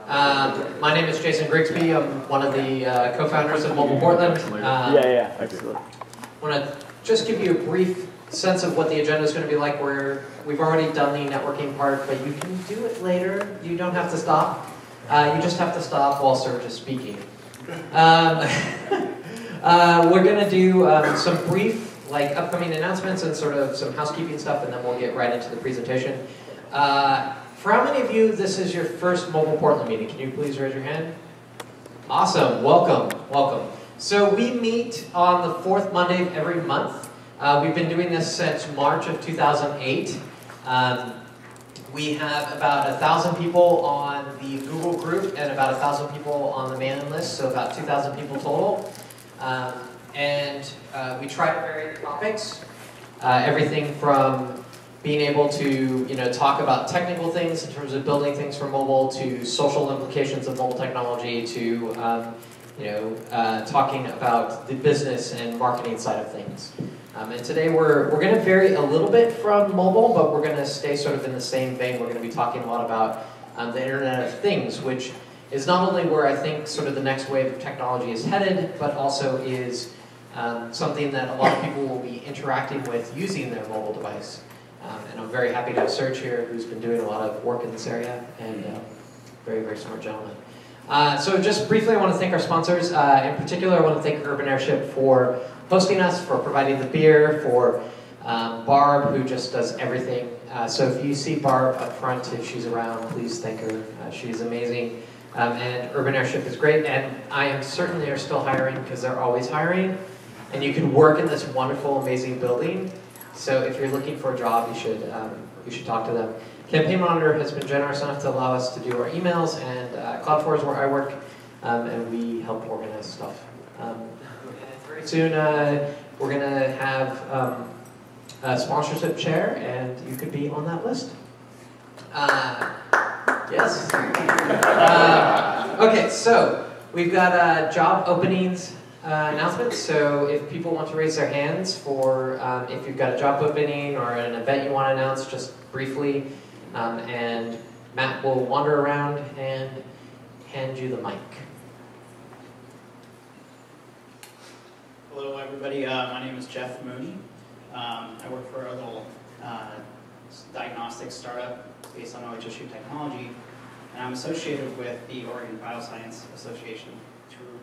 My name is Jason Grigsby. I'm one of the co-founders of Mobile Portland. Excellent. I want to just give you a brief sense of what the agenda is going to be like. We've already done the networking part, but you can do it later. You don't have to stop. You just have to stop while Surj is speaking. We're going to do some brief, upcoming announcements and sort of some housekeeping stuff, and then we'll get right into the presentation. For how many of you this is your first Mobile Portland meeting? Can you please raise your hand? Awesome. Welcome. Welcome. So we meet on the fourth Monday of every month. We've been doing this since March of 2008. We have about 1,000 people on the Google group and about 1,000 people on the mailing list, so about 2,000 people total. We try to vary the topics, everything from being able to talk about technical things in terms of building things for mobile, to social implications of mobile technology, to talking about the business and marketing side of things. And today we're going to vary a little bit from mobile, but we're going to stay sort of in the same vein. We're going to be talking a lot about the Internet of Things, which is not only where I think sort of the next wave of technology is headed, but also is something that a lot of people will be interacting with using their mobile device. And I'm very happy to have Surj here, who's been doing a lot of work in this area, and very, very smart gentleman. So just briefly, I want to thank our sponsors. In particular, I want to thank Urban Airship for hosting us, for providing the beer, for Barb, who just does everything. So if you see Barb up front, if she's around, please thank her. She's amazing. And Urban Airship is great, and I am certain they are still hiring, because they're always hiring. And you can work in this wonderful, amazing building. So if you're looking for a job, you should talk to them. Campaign Monitor has been generous enough to allow us to do our emails, and Cloud4 is where I work, and we help organize stuff. And very soon, we're going to have a sponsorship chair, and you could be on that list. Yes. Okay, so we've got job openings announcements. So if people want to raise their hands for if you've got a job opening or an event you want to announce, just briefly, and Matt will wander around and hand you the mic. Hello, everybody. My name is Jeff Mooney. I work for a little diagnostic startup based on OHSU technology, and I'm associated with the Oregon Bioscience Association through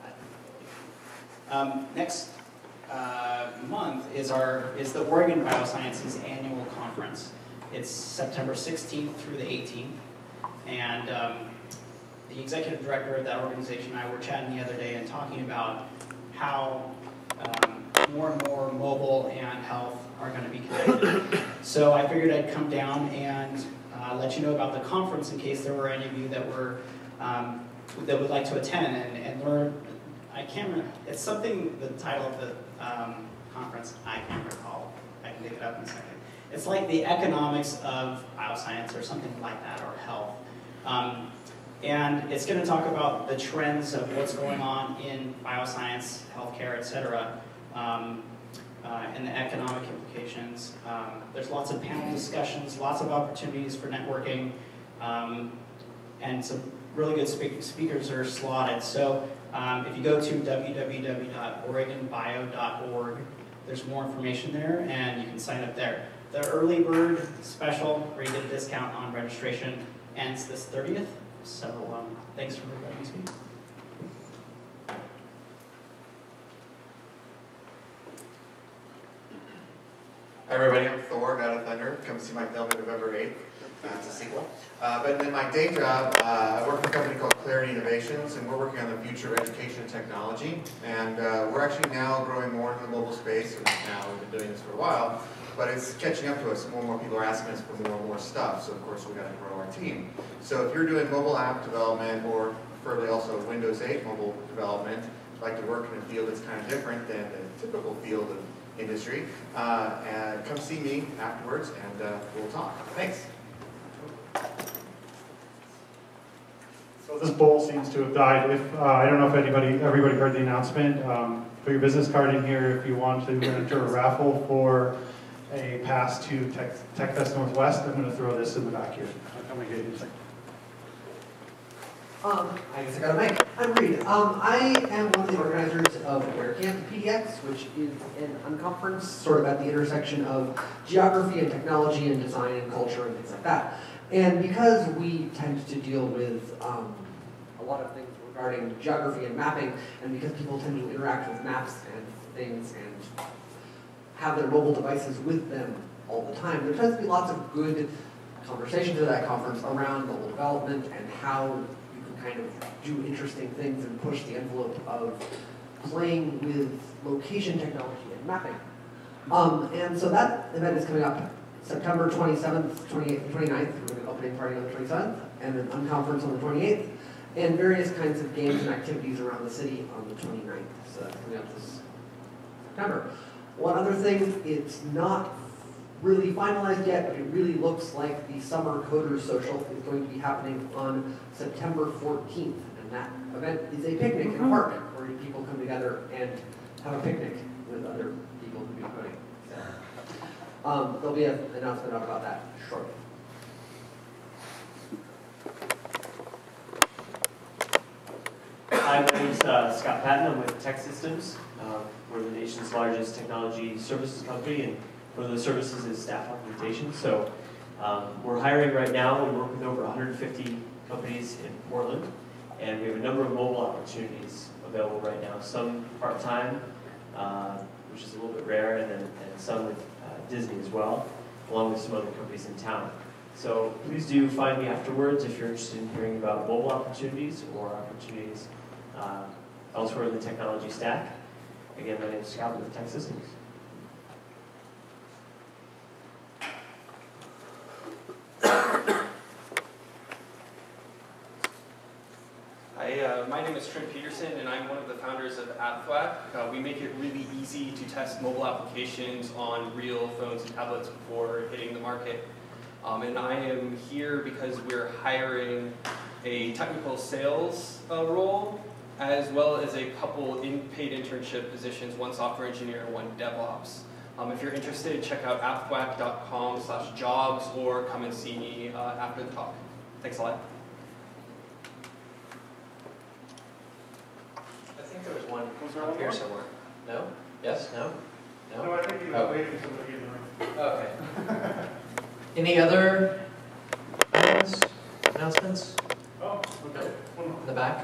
that. Next month is the Oregon Biosciences Annual Conference. It's September 16th through the 18th, and the executive director of that organization and I were chatting the other day and talking about how more and more mobile and health are going to be connected. So I figured I'd come down and let you know about the conference in case there were any of you that would like to attend and learn. I can't remember. It's something. The title of the conference I can't recall. I can dig it up in a second. It's like the economics of bioscience or something like that, or health. And it's going to talk about the trends of what's going on in bioscience, healthcare, etc., and the economic implications. There's lots of panel discussions, lots of opportunities for networking, and some really good speakers are slotted. So if you go to www.oregonbio.org, there's more information there, and you can sign up there. The early bird special, where you get a discount on registration, ends this 30th. So thanks for letting me speak. Hi everybody, I'm Thor, God of Thunder. Come see my film on November 8th. It's a sequel. But in my day job, I work for a company called Clarity Innovations, and we're working on the future of education and technology. And we're actually now growing more in the mobile space, and now we've been doing this for a while. But it's catching up to us. More and more people are asking us for more and more stuff, so of course we've got to grow our team. So if you're doing mobile app development, or preferably also Windows 8 mobile development, like to work in a field that's kind of different than the typical field of industry, and come see me afterwards, and we'll talk. Thanks. So this bowl seems to have died. I don't know if everybody heard the announcement. Put your business card in here if you want to enter a raffle for a pass to Tech Fest Northwest. I'm going to throw this in the back here. I'm going to get you a second. I guess I got a mic. I'm Reed. I am one of the organizers of WhereCamp PDX, which is an unconference sort of at the intersection of geography and technology and design and culture and things like that. And because we tend to deal with a lot of things regarding geography and mapping, and because people tend to interact with maps and things and have their mobile devices with them all the time, there tends to be lots of good conversations at that conference around mobile development and how kind of do interesting things and push the envelope of playing with location technology and mapping. And so that event is coming up September 27th, 28th, and 29th. We're going to opening party on the 27th, and an unconference on the 28th, and various kinds of games and activities around the city on the 29th. So that's coming up this September. One other thing, it's not really finalized yet, but it really looks like the Summer Coders Social is going to be happening on September 14th. And that event is a picnic in a park where people come together and have a picnic with other people who do coding. So, there'll be an announcement about that shortly. Hi, my name is Scott Patton. I'm with Tech Systems. We're the nation's largest technology services company, and one of the services is staff augmentation. So we're hiring right now. We work with over 150 companies in Portland, and we have a number of mobile opportunities available right now. Some part-time, which is a little bit rare, and some with Disney as well, along with some other companies in town. So please do find me afterwards if you're interested in hearing about mobile opportunities or opportunities elsewhere in the technology stack. Again, my name is Scott with Tech Systems. Hi, my name is Trent Peterson, and I'm one of the founders of AppThwack. We make it really easy to test mobile applications on real phones and tablets before hitting the market. And I am here because we're hiring a technical sales role, as well as a couple paid internship positions, one software engineer and one DevOps. If you're interested, check out appthwack.com/jobs or come and see me after the talk. Thanks a lot. I think there was one up here somewhere. No? Yes? No? No? No, I think he was waiting for somebody in the room. Okay. Any other announcements? Oh, okay. In the back?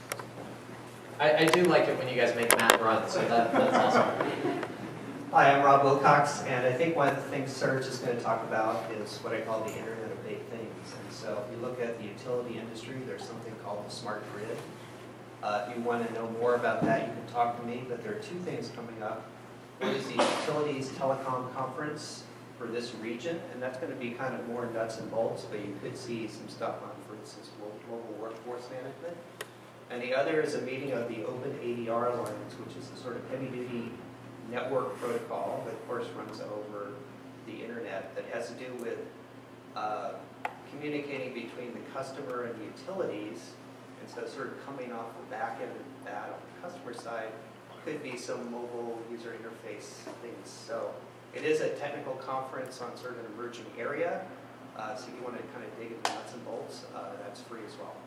I do like it when you guys make Matt run, so that's awesome. Hi, I'm Rob Wilcox, and I think one of the things Surj is going to talk about is what I call the Internet of Big Things. And so if you look at the utility industry, there's something called the smart grid. If you want to know more about that, you can talk to me, but there are two things coming up. One is the Utilities Telecom Conference for this region, and that's going to be kind of more nuts and bolts, but you could see some stuff on, for instance, mobile workforce management. And the other is a meeting of the Open ADR Alliance, which is a sort of heavy-duty network protocol that, of course, runs over the internet that has to do with communicating between the customer and the utilities. And so sort of coming off the back end of that on the customer side could be some mobile user interface things. So it is a technical conference on sort of an emerging area. So if you want to kind of dig into nuts and bolts, that's free as well.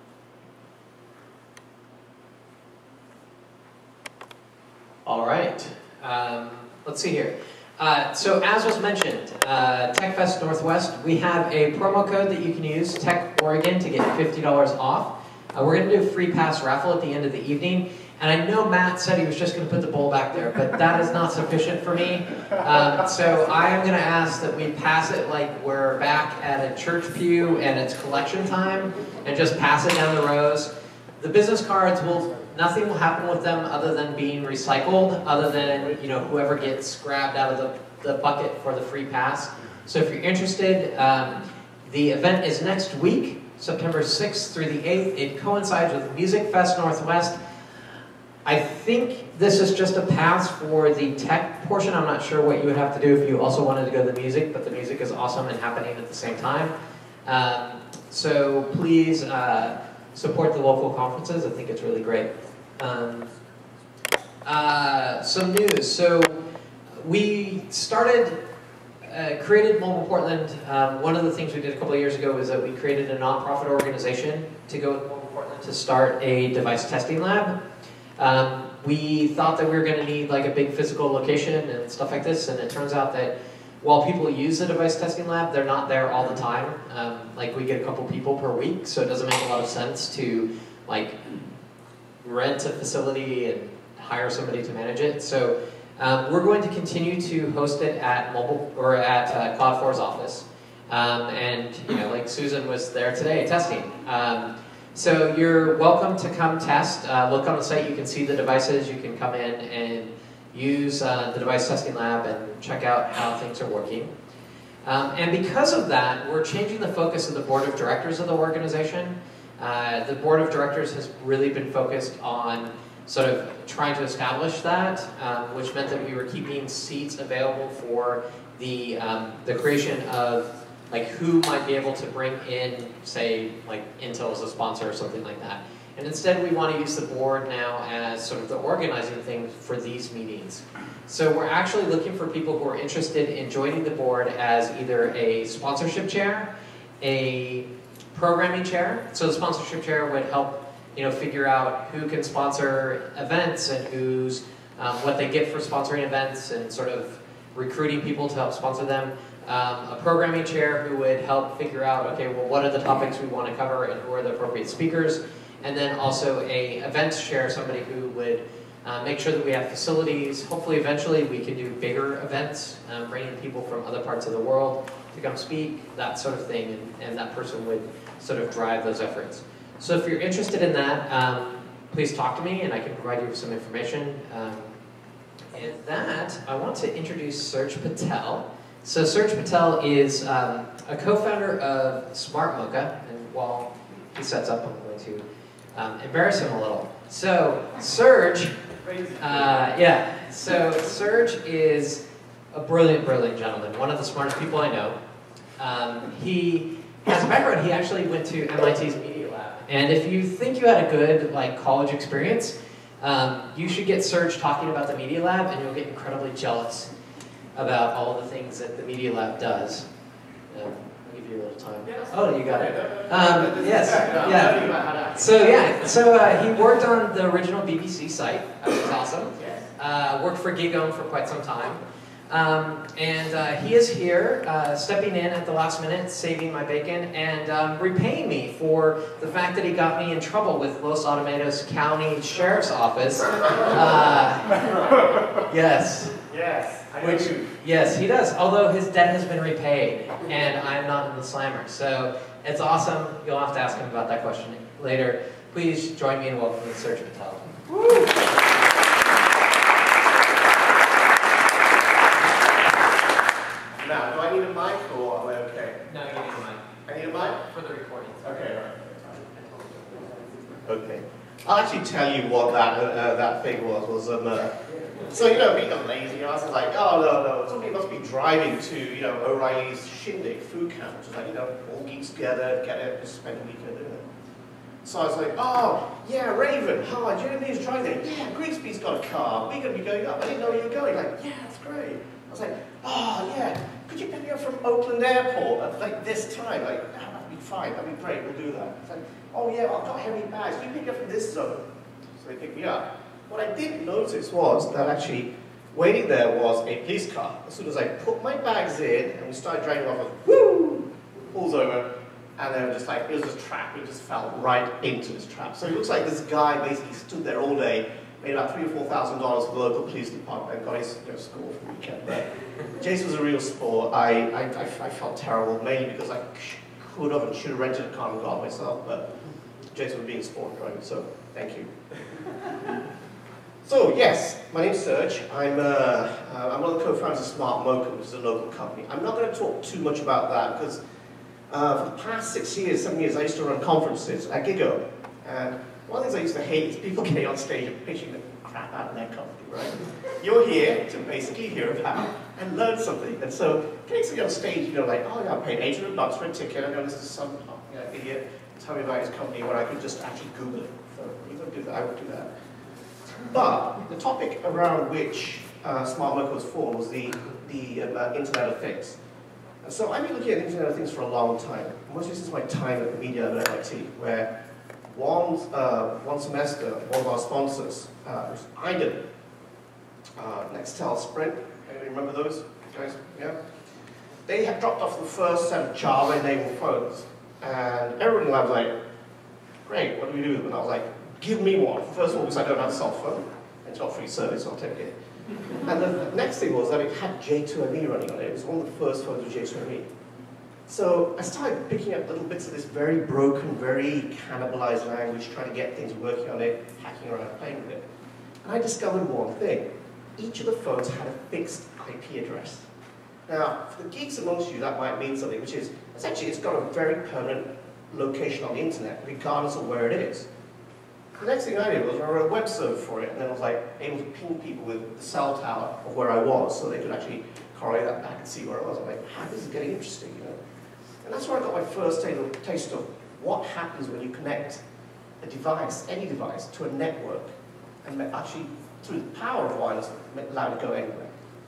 All right. Let's see here. So as was mentioned, TechFest Northwest, we have a promo code that you can use, Tech Oregon, to get $50 off. We're going to do a free pass raffle at the end of the evening. And I know Matt said he was just going to put the bowl back there, but that is not sufficient for me. So I am going to ask that we pass it like we're back at a church pew and it's collection time, and just pass it down the rows. The business cards nothing will happen with them other than being recycled, other than, you know, whoever gets grabbed out of the bucket for the free pass. So if you're interested, the event is next week, September 6th through the 8th. It coincides with Music Fest Northwest. I think this is just a pass for the tech portion. I'm not sure what you would have to do if you also wanted to go to the music, but the music is awesome and happening at the same time. So please support the local conferences. I think it's really great. Some news. So we started created Mobile Portland. One of the things we did a couple of years ago was that we created a nonprofit organization to go with Mobile Portland to start a device testing lab. We thought that we were going to need like a big physical location and stuff like this, and it turns out that while people use the device testing lab, they're not there all the time. Like we get a couple people per week, so it doesn't make a lot of sense to like rent a facility and hire somebody to manage it. So we're going to continue to host it at mobile or at Cloud4's office, and you know, like Susan was there today testing. So you're welcome to come test. Look on the site, you can see the devices, you can come in and use the device testing lab and check out how things are working. And because of that, we're changing the focus of the board of directors of the organization. The board of directors has really been focused on sort of trying to establish that, which meant that we were keeping seats available for the creation of like who might be able to bring in, say, like Intel as a sponsor or something like that. And instead we want to use the board now as sort of the organizing thing for these meetings. So we're actually looking for people who are interested in joining the board as either a sponsorship chair, a programming chair. So the sponsorship chair would help, you know, figure out who can sponsor events and who's what they get for sponsoring events and sort of recruiting people to help sponsor them. A programming chair who would help figure out, okay, well, what are the topics we want to cover and who are the appropriate speakers. And then also a events chair, somebody who would make sure that we have facilities. Hopefully, eventually, we can do bigger events, bringing people from other parts of the world to come speak, that sort of thing, and that person would sort of drive those efforts. So if you're interested in that, please talk to me and I can provide you with some information. And that, I want to introduce Surj Patel. So Surj Patel is a co-founder of Smart Mocha, and while he sets up, I'm going to embarrass him a little. So Surj, so Surj is a brilliant, brilliant gentleman, one of the smartest people I know. He has a background, he actually went to MIT's Media Lab. And if you think you had a good like college experience, you should get Surj talking about the Media Lab and you'll get incredibly jealous about all the things that the Media Lab does. I'll give you a little time. Oh, you got it. Yes, yeah. So he worked on the original BBC site, which was awesome. Worked for GigOwn for quite some time. And he is here, stepping in at the last minute, saving my bacon, and repaying me for the fact that he got me in trouble with Los Alamitos County Sheriff's Office. Yes. Yes. Yes, he does, although his debt has been repaid, and I'm not in the slammer. So it's awesome. You'll have to ask him about that question later. Please join me in welcoming Surj Patel. Woo. Now, do I need a mic or am I okay? No, you need a mic. I need a mic? For the recording. Okay, all right. Okay. I'll actually tell you what that thing was so, you know, being a lazy, I was like, oh, no, somebody must be driving to, you know, O'Reilly's Shindig food camp, which is like, you know, all geeks together, get it, just spend a weekend doing it. So I was like, oh, yeah, Raven, hi, do you know who's driving there? Yeah, Grigsby's got a car, we're going to be going up, I didn't know you were going. Like, yeah, that's great. I was like, oh, yeah, could you pick me up from Oakland Airport at, like, this time? Like, that'd be fine, that'd be great, we'll do that. It's like, oh, yeah, I've got heavy bags, can you pick me up from this zone? So they picked me up. What I didn't notice was that actually waiting there was a police car. As soon as I put my bags in and we started driving off, I was, woo, pulls over, and then just like, it was a trap, it just fell right into this trap. So it looks like this guy basically stood there all day, made about $3,000 or $4,000 for the local police department, and got his score for the weekend. But Jason was a real sport. I felt terrible, mainly because I could have and should have rented a car and gone myself, but Jason was being a sport driving, so thank you. So yes, my name's Surj. I'm one of the co-founders of Smart Mocha, which is a local company. I'm not going to talk too much about that because for the past 7 years, I used to run conferences at GigOwn. And one of the things I used to hate is people getting on stage and pitching the crap out of their company, right? You're here to basically hear about and learn something. And so getting somebody on stage, you know, like, oh yeah, I paid $800 for a ticket, I'm going to listen to some idiot tell me about his company when I could just actually Google it. So you don't do that, I would do that. But the topic around which Smart Mocha was for was the Internet of Things. And so I've been looking at the Internet of Things for a long time, mostly since my time at the media lab at MIT, where one semester, one of our sponsors, was IDEM, Nextel, Sprint. Anybody remember those guys? Yeah. They had dropped off the first set of Java-enabled phones, and everyone in the lab was like, "Great, what do we do with them?" And I was like, "Give me one." First of all, because I don't have a cell phone, it's got free service, so I'll take it. And the next thing was that it had J2ME running on it. It was one of the first phones with J2ME. So I started picking up little bits of this very broken, very cannibalized language, trying to get things working on it, hacking around, playing with it. And I discovered one thing. Each of the phones had a fixed IP address. Now, for the geeks amongst you, that might mean something, which is, essentially, it's got a very permanent location on the internet, regardless of where it is. The next thing I did was I wrote a web server for it, and then I was like able to ping people with the cell tower of where I was, so they could actually correlate that back and see where I was. I'm like, this is getting interesting, you know? And that's where I got my first taste of what happens when you connect a device, any device, to a network, and actually, through the power of wireless, allow it to go anywhere.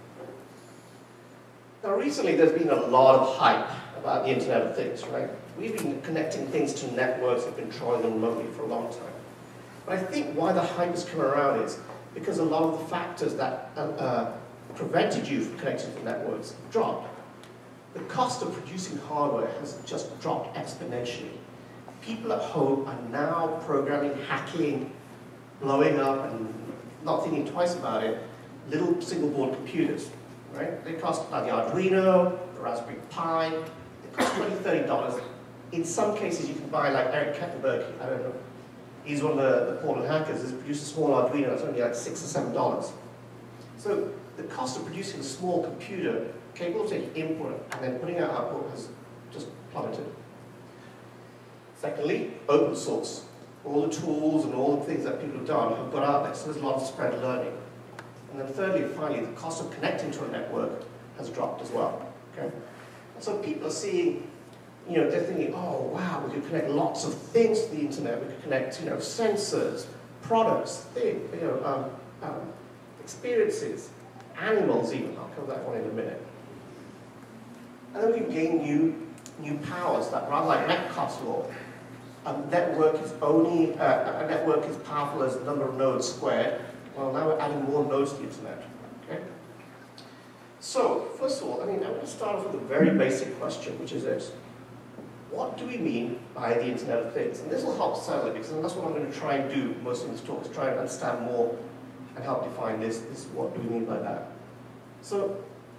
Now, recently, there's been a lot of hype about the Internet of Things, right? We've been connecting things to networks and controlling them remotely for a long time. But I think why the hype has come around is because a lot of the factors that prevented you from connecting to networks have dropped. The cost of producing hardware has just dropped exponentially. People at home are now programming, hacking, blowing up, and not thinking twice about it, little single-board computers, right? They cost like the Arduino, the Raspberry Pi. They cost $20, $30. In some cases, you can buy like Eric Kettenberg, I don't know. He's one of the Portland hackers. He's produced a small Arduino that's only like $6 or $7. So the cost of producing a small computer capable of taking input and then putting out output has just plummeted. Secondly, open source. All the tools and all the things that people have done have got out there, so there's a lot of spread learning. And then thirdly and finally, the cost of connecting to a network has dropped as well. Okay? And so people are seeing, you know, they're thinking, oh wow, we could connect lots of things to the internet. We could connect, you know, sensors, products, things, you know, experiences, animals even. I'll cover that one in a minute. And then we can gain new powers that, rather like Metcalfe's law, a network is powerful as the number of nodes squared. Well, now we're adding more nodes to the internet. Okay? So, first of all, I mean, I'm going to start off with a very basic question, which is this. What do we mean by the Internet of Things? And this will help settle it, because that's what I'm going to try and do most of this talk, is try and understand more and help define this. What do we mean by that? So,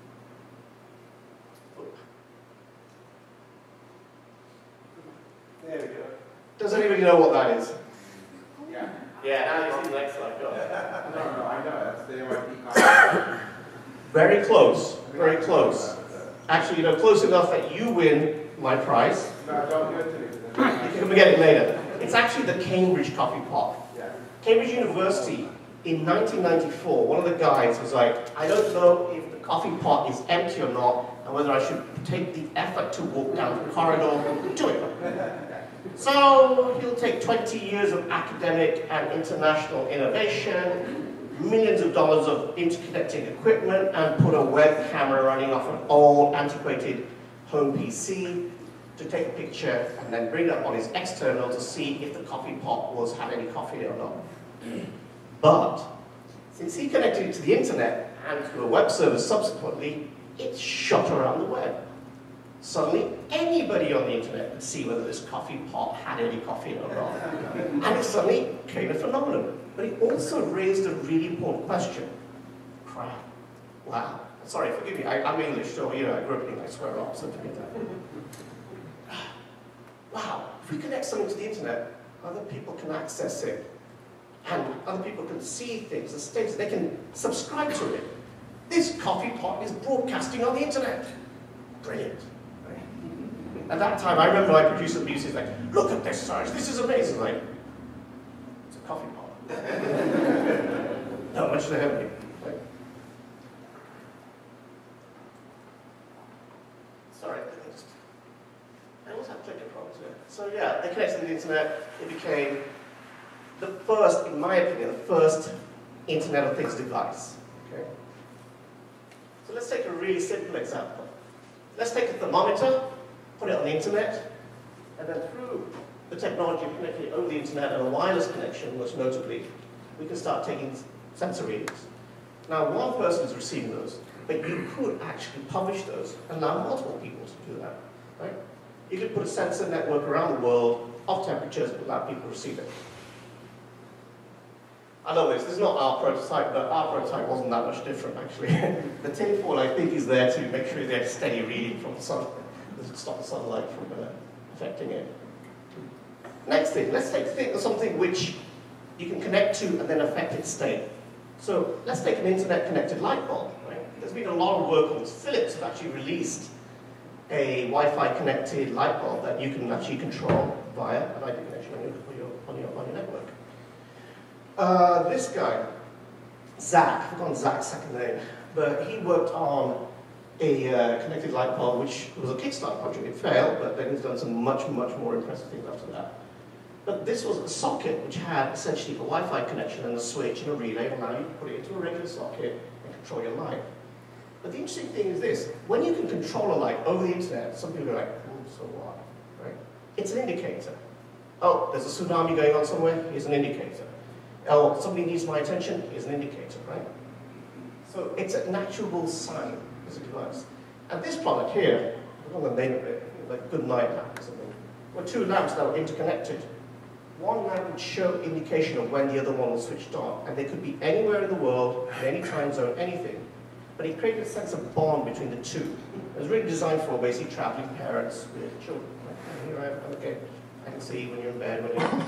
there we go. Does anybody know what that is? Yeah. Yeah, now you see the next slide. Go. No, I know. That's the MIT. Very close. Very close. Actually, you know, close enough that you win my prize. No, don't give it to me. You can get it later. It's actually the Cambridge coffee pot. Yeah. Cambridge University, in 1994, one of the guys was like, I don't know if the coffee pot is empty or not, and whether I should take the effort to walk down the corridor to it. So he'll take 20 years of academic and international innovation, millions of dollars of interconnecting equipment, and put a web camera running off an old, antiquated home PC to take a picture and then bring it up on his external to see if the coffee pot had any coffee in it or not. But since he connected it to the internet and to a web server subsequently, it shot around the web. Suddenly, anybody on the internet could see whether this coffee pot had any coffee in it or not. And it suddenly became a phenomenon. But it also raised a really important question. Crap. Wow. Sorry, forgive me. I'm English, so you know, I grew up in, I swear off, so forget that. Wow. If we connect something to the internet, other people can access it. And other people can see things, the states, they can subscribe to it. This coffee pot is broadcasting on the internet. Brilliant. At that time, I remember my producer was like, look at this, Surj, this is amazing. Like, it's a coffee pot. Not much to help you. Like, sorry, I always have clicker problems here. So yeah, they connected to the internet. It became the first, in my opinion, the first Internet of Things device. Okay? So let's take a really simple example. Let's take a thermometer, put it on the internet, and then through the technology of connecting it over the internet and a wireless connection, most notably, we can start taking sensor readings. Now, one person is receiving those, but you could actually publish those and allow multiple people to do that, right? You could put a sensor network around the world of temperatures and allow people to receive it. I love this. This is not our prototype, but our prototype wasn't that much different, actually. The tinfoil, I think, is there to make sure they have steady reading from the sun. Doesn't stop the sunlight from affecting it. Next thing, let's think of something which you can connect to and then affect its state. So let's take an internet-connected light bulb. Right? There's been a lot of work on this. Philips have actually released a Wi-Fi connected light bulb that you can actually control via an IP connection on your network. This guy, Zach, I've forgotten Zach's second name, but he worked on a connected light bulb, which was a Kickstarter project. It failed, but then he's done some much more impressive things after that. But this was a socket which had essentially a Wi-Fi connection and a switch and a relay, and now you can put it into a regular socket and control your light. But the interesting thing is this: when you can control a light over the internet, some people are like, "Oh, so what?" Right? It's an indicator. Oh, there's a tsunami going on somewhere. Here's an indicator. Oh, somebody needs my attention. Here's an indicator, right? So it's a natural sign as a device. And this product here, I don't know the name of it, like good night lamp or something, were two lamps that were interconnected. One lamp would show indication of when the other one was switched on, and they could be anywhere in the world, in any time zone, anything. But it created a sense of bond between the two. It was really designed for basically traveling parents with children. Like, here I am, okay, I can see when you're in bed, when you're...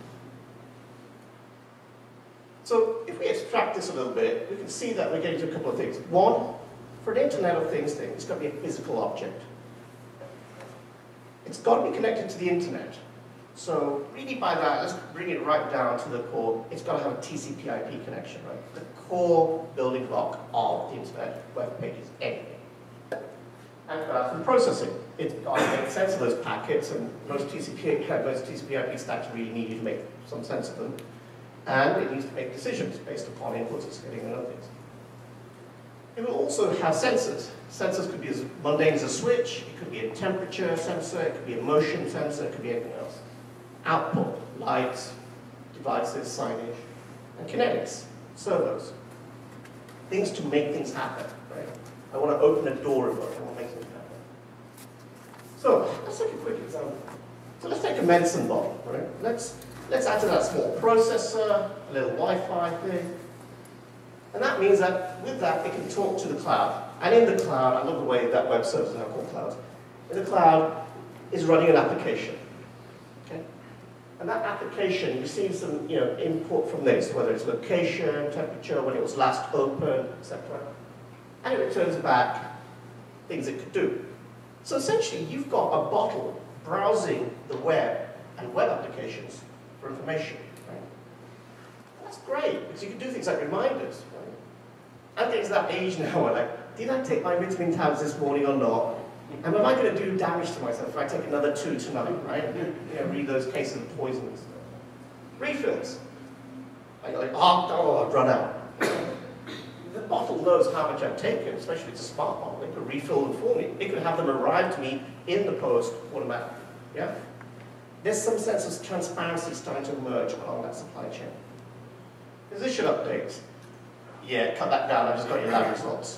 So if we extract this a little bit, we can see that we're getting to a couple of things. One, for an Internet of Things thing, it's got to be a physical object. It's got to be connected to the internet. So really by that, let's bring it right down to the core. It's got to have a TCP/IP connection, right? The core building block of the internet, web pages, anything. And for the processing, it's got to make sense of those packets, and most TCP/IP stacks really need you to make some sense of them. And it needs to make decisions based upon inputs it's getting and other things. It will also have sensors. Sensors could be as mundane as a switch, it could be a temperature sensor, it could be a motion sensor, it could be anything else. Output, lights, devices, signage, and kinetics, servos. Things to make things happen, right? I want to open a door remote, I want to make things happen. So, let's take a quick example. So let's take a medicine bottle, right? Let's add to that small processor, a little Wi-Fi thing. And that means that with that, it can talk to the cloud. And in the cloud, I love the way that web services are called clouds. In the cloud is running an application. Okay? And that application receives some input from this, whether it's location, temperature, when it was last open, etc. And it returns back things it could do. So essentially, you've got a bottle browsing the web and web applications for information. Right? That's great, because you can do things like reminders. Right? I'm getting to that age now where, like, did I take my vitamin tabs this morning or not? And am I going to do damage to myself if I take another 2 tonight, right? Read those cases of poison and stuff. Refills. I've run out. The bottle knows how much I've taken, especially if it's a smart bottle. It could refill them for me. It could have them arrive to me in the post automatically. Yeah? There's some sense of transparency starting to emerge along that supply chain. Physician updates. Yeah, cut that down, I just got your lab results.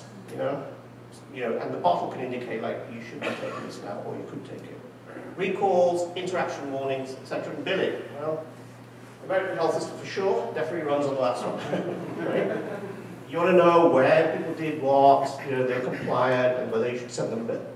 And the bottle can indicate, like, you should be taking this now, or you could take it. Recalls, interaction warnings, etc., and billing. Well, American health system for sure definitely runs on that sort. Right? You want to know where people did what, they're compliant, and whether you should send them a bill.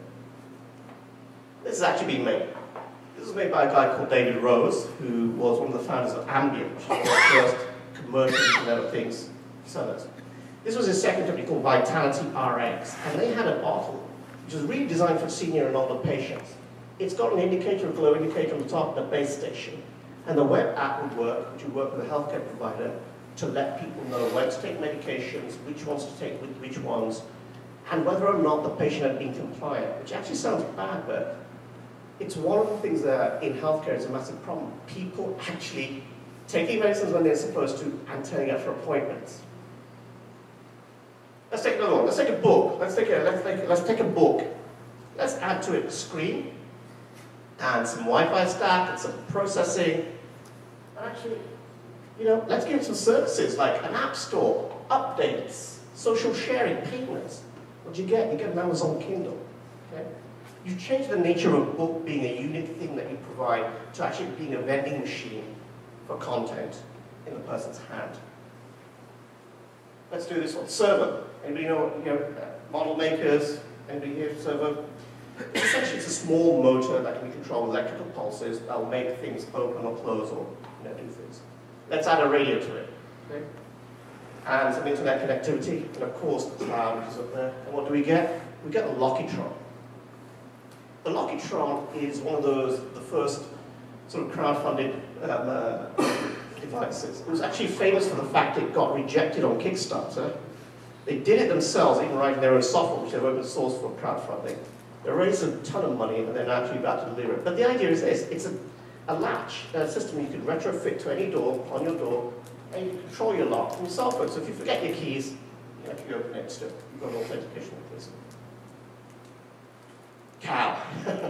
This is actually being made. This was made by a guy called David Rose, who was one of the founders of Ambient, which was the first commercial Internet of Things sellers. This was his second company called Vitality RX, and they had a bottle which was really designed for senior and older patients. It's got an indicator, a glow indicator on the top of the base station, and the web app would work, which would work with a healthcare provider, to let people know when to take medications, which ones to take with which ones, and whether or not the patient had been compliant, which actually sounds bad, but it's one of the things that in healthcare is a massive problem. People actually taking medicines when they're supposed to and turning up for appointments. Let's take another one. Let's take a book. Let's take a book. Let's add to it a screen and some Wi-Fi stack and some processing. And actually, let's give it some services like an app store, updates, social sharing, payments. What do you get? You get an Amazon Kindle. Okay? You change the nature of a book being a unique thing that you provide to actually being a vending machine for content in the person's hand. Let's do this one. Server. Anybody know model makers? Anybody here server? Essentially, it's a small motor that can be controlled with electrical pulses that will make things open or close or do things. Let's add a radio to it. Okay? And some internet connectivity, and of course the cloud is up there. And what do we get? We get a Lockitron. The Lockitron is one of the first sort of crowdfunded devices. It was actually famous for the fact it got rejected on Kickstarter. They did it themselves, even writing their own software, which they've open source for crowdfunding. They raised a ton of money and they're now actually about to deliver it. But the idea is this, it's a latch, a system you can retrofit to any door, on your door, and you can control your lock from your cell phone. So if you forget your keys, you actually open it still. You've got an authentication with this. Cow.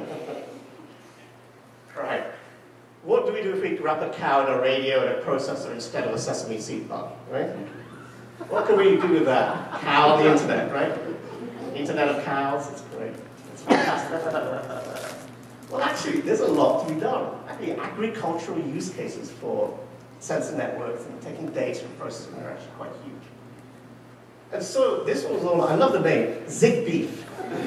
Right. What do we do if we wrap a cow in a radio and a processor instead of a sesame seed bun, right? What can we do with that? Cow on the internet, right? Internet of cows, it's great. It's fantastic. Well, actually, there's a lot to be done. Actually, agricultural use cases for sensor networks and taking data and processing are actually quite huge. And so this one was all, I love the name, Zig Beef.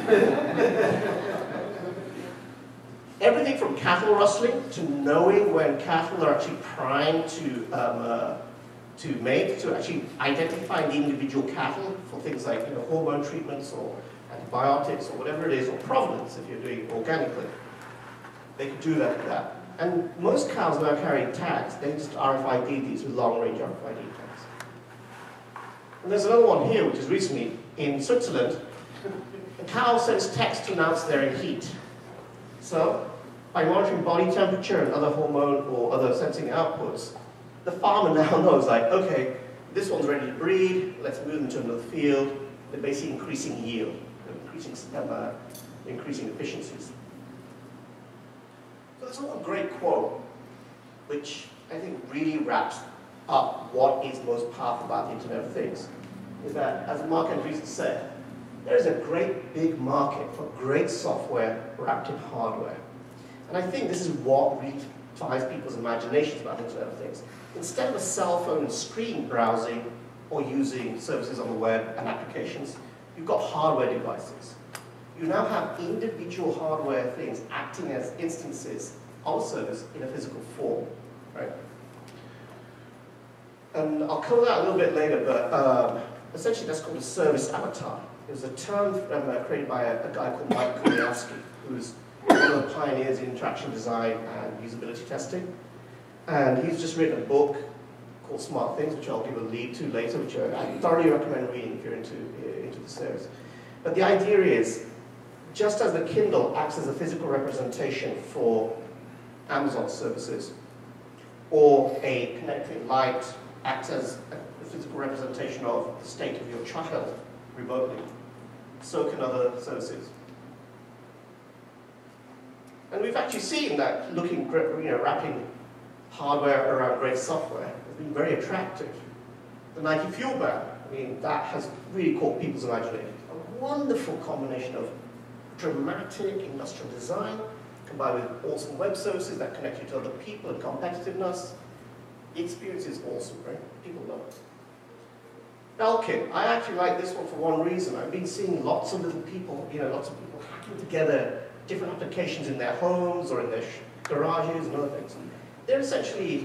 Everything from cattle rustling to knowing when cattle are actually primed to mate, to actually identifying the individual cattle for things like hormone treatments or antibiotics or whatever it is, or provenance if you're doing it organically. They could do that with that. And most cows now carrying tags, they just RFID these with long-range RFID tags. And there's another one here, which is recently in Switzerland. The cow sends text to announce they're in heat. So, by monitoring body temperature and other hormone or other sensing outputs, the farmer now knows, like, okay, this one's ready to breed, let's move them to another field. They're basically increasing yield, increasing efficiencies. So there's one great quote, which I think really wraps up what is most powerful about the Internet of Things, is that, as Mark Andreessen said, there is a great big market for great software wrapped in hardware. And I think this is what really drives people's imaginations about the Internet of Things. Instead of a cell phone and screen browsing or using services on the web and applications, you've got hardware devices. You now have individual hardware things acting as instances of a service in a physical form, right? And I'll cover that a little bit later, but essentially that's called a service avatar. It was a term created by a guy called Mike Kuliowski, who's one of the pioneers in interaction design and usability testing. And he's just written a book called Smart Things, which I'll give a lead to later, which I thoroughly recommend reading if you're into the series. But the idea is, just as the Kindle acts as a physical representation for Amazon services, or a connected light acts as a physical representation of the state of your child remotely, so can other services. And we've actually seen that wrapping hardware around great software has been very attractive. The Nike Fuel Band, I mean, that has really caught people's imagination. A wonderful combination of dramatic industrial design combined with awesome web services that connect you to other people and competitiveness. The experience is awesome, right? People love it. Belkin, I actually like this one for one reason. I've been seeing lots of little people, lots of people hacking together different applications in their homes or in their garages and other things. They're essentially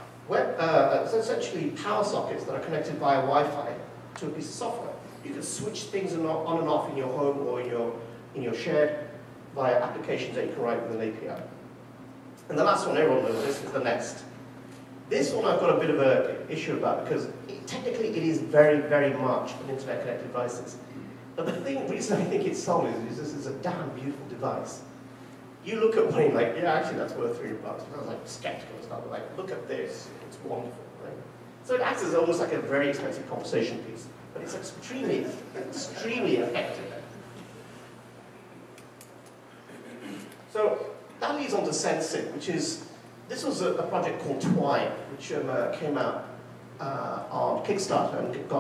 power sockets that are connected via Wi-Fi to a piece of software. You can switch things on and off in your home or in your shed via applications that you can write with an API. And the last one, everyone knows this, is the Nest. This one I've got a bit of an issue about because technically it is very, very much an internet-connected devices. But the reason I think it's solid is this is a damn beautiful device. You look at one and you're like, yeah, actually that's worth $300. I was like skeptical and stuff, but like, look at this, it's wonderful, right? So it acts as almost like a very expensive conversation piece. but it's extremely effective. So that leads on to sensing, which is, this was a project called Twine, which came out on Kickstarter and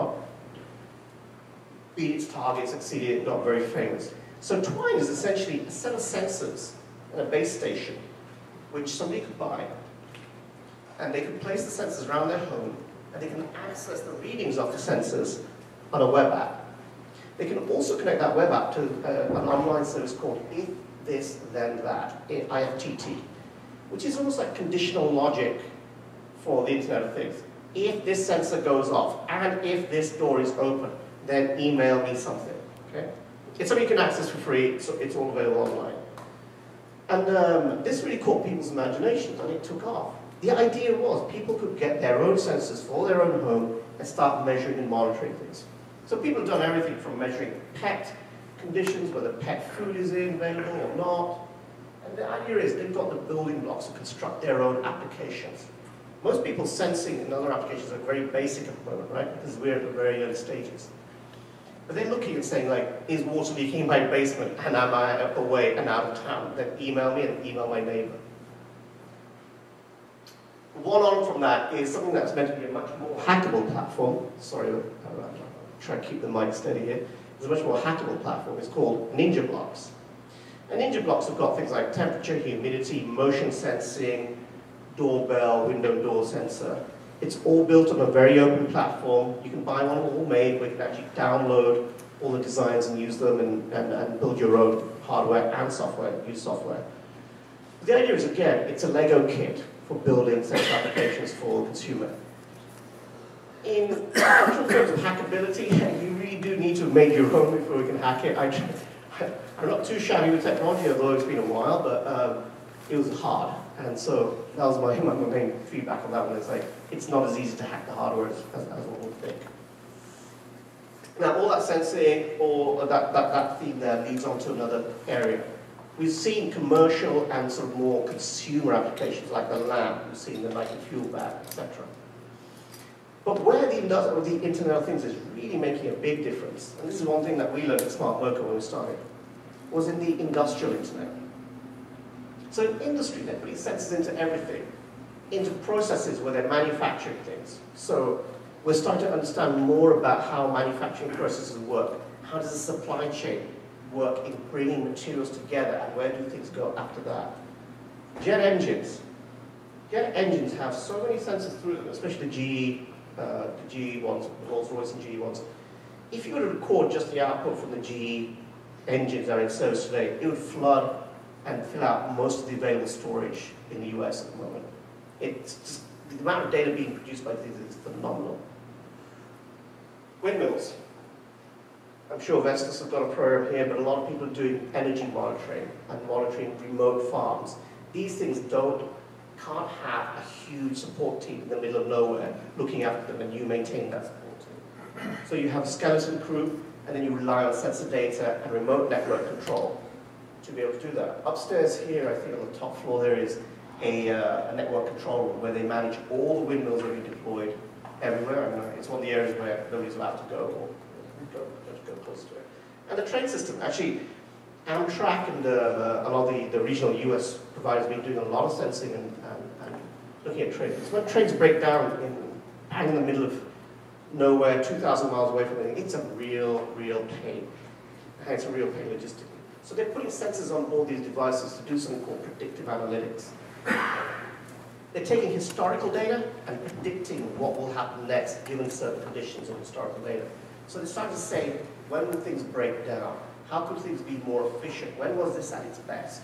beat its target, succeeded, it got very famous. So Twine is essentially a set of sensors and a base station, which somebody could buy, and they could place the sensors around their home, and they can access the readings of the sensors on a web app. They can also connect that web app to an online service called If This Then That, IFTT, which is almost like conditional logic for the Internet of Things. If this sensor goes off, and if this door is open, then email me something. Okay? It's something you can access for free, so it's all available online. And this really caught people's imaginations, and it took off. The idea was people could get their own sensors for their own home and start measuring and monitoring things. So people have done everything from measuring pet conditions, whether pet food is available or not. And the idea is they've got the building blocks to construct their own applications. Most people's sensing and other applications are very basic at the moment, right? Because we're at the very early stages. But they're looking and saying, like, is water leaking in my basement, and am I away and out of town? Then email me and email my neighbor. One on from that is something that's meant to be a much more hackable platform. Sorry, I'm trying to keep the mic steady here. It's a much more hackable platform. It's called Ninja Blocks. And Ninja Blocks have got things like temperature, humidity, motion sensing, doorbell, window door sensor. It's all built on a very open platform. You can buy one all made where you can actually download all the designs and use them and build your own hardware and software, use software. The idea is, again, it's a Lego kit for building sensor applications for the consumer. In terms of hackability, you really do need to have made your own before you can hack it. I'm not too shabby with technology, although it's been a while, but it was hard. And so that was my main feedback on that one. It's like, it's not as easy to hack the hardware as one would think. Now, all that sensing, or that theme there leads on to another area. We've seen commercial and sort of more consumer applications like the lamp, we've seen the Nike fuel bag, etc. But where the Internet of Things is really making a big difference, and this is one thing that we learned at Smart Mocha when we started, was in the industrial Internet. So in industry, they put sensors into everything, into processes where they're manufacturing things. So we're starting to understand more about how manufacturing processes work. How does the supply chain work in bringing materials together, and where do things go after that? Jet engines. Jet engines have so many sensors through them, especially the GE ones, Rolls-Royce and GE ones. If you were to record just the output from the GE engines that are in service today, it would flood and fill out most of the available storage in the US at the moment. It's just, the amount of data being produced by these is phenomenal. Windmills. I'm sure Vestas have got a program here, but a lot of people are doing energy monitoring and monitoring remote farms. These things can't have a huge support team in the middle of nowhere looking after them and you maintain that support team. So you have a skeleton crew, and then you rely on sensor data and remote network control to be able to do that. Upstairs here, I think on the top floor, there is a network control room where they manage all the windmills that are deployed everywhere. And it's one of the areas where nobody's allowed to go or go close to it. And the train system, actually, Amtrak and a lot of the regional US providers have been doing a lot of sensing and looking at trains. When trains break down in the middle of nowhere, 2,000 miles away from anything, it's a real pain. It's a real pain logistically. So they're putting sensors on all these devices to do something called predictive analytics. They're taking historical data and predicting what will happen next given certain conditions and historical data. So they're starting to say, when will things break down? How could things be more efficient? When was this at its best?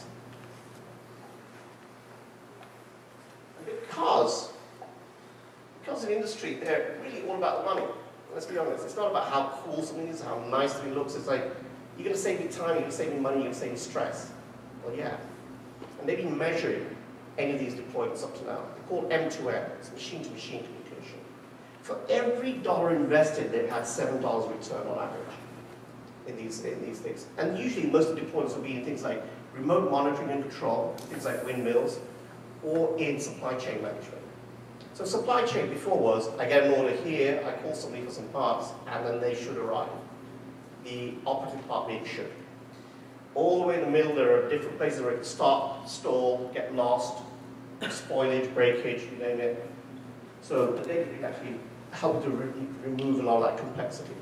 Because in industry, they're really all about the money. Let's be honest. It's not about how cool something is, how nice something looks. It's like, you're going to save me time, you're going to save me money, you're going to save me stress. Well, yeah. And they've been measuring any of these deployments up to now. They're called M2M. It's machine-to-machine communication. For every dollar invested, they've had $7 return on average in these things. And usually, most of the deployments will be in things like remote monitoring and control, things like windmills, or in supply chain management. So supply chain before was, I get an order here, I call somebody for some parts, and then they should arrive. The operative part being shipped. All the way in the middle, there are different places where it can stop, stall, get lost, spoilage, breakage, you name it. So the data can actually help to remove a lot of that complexity.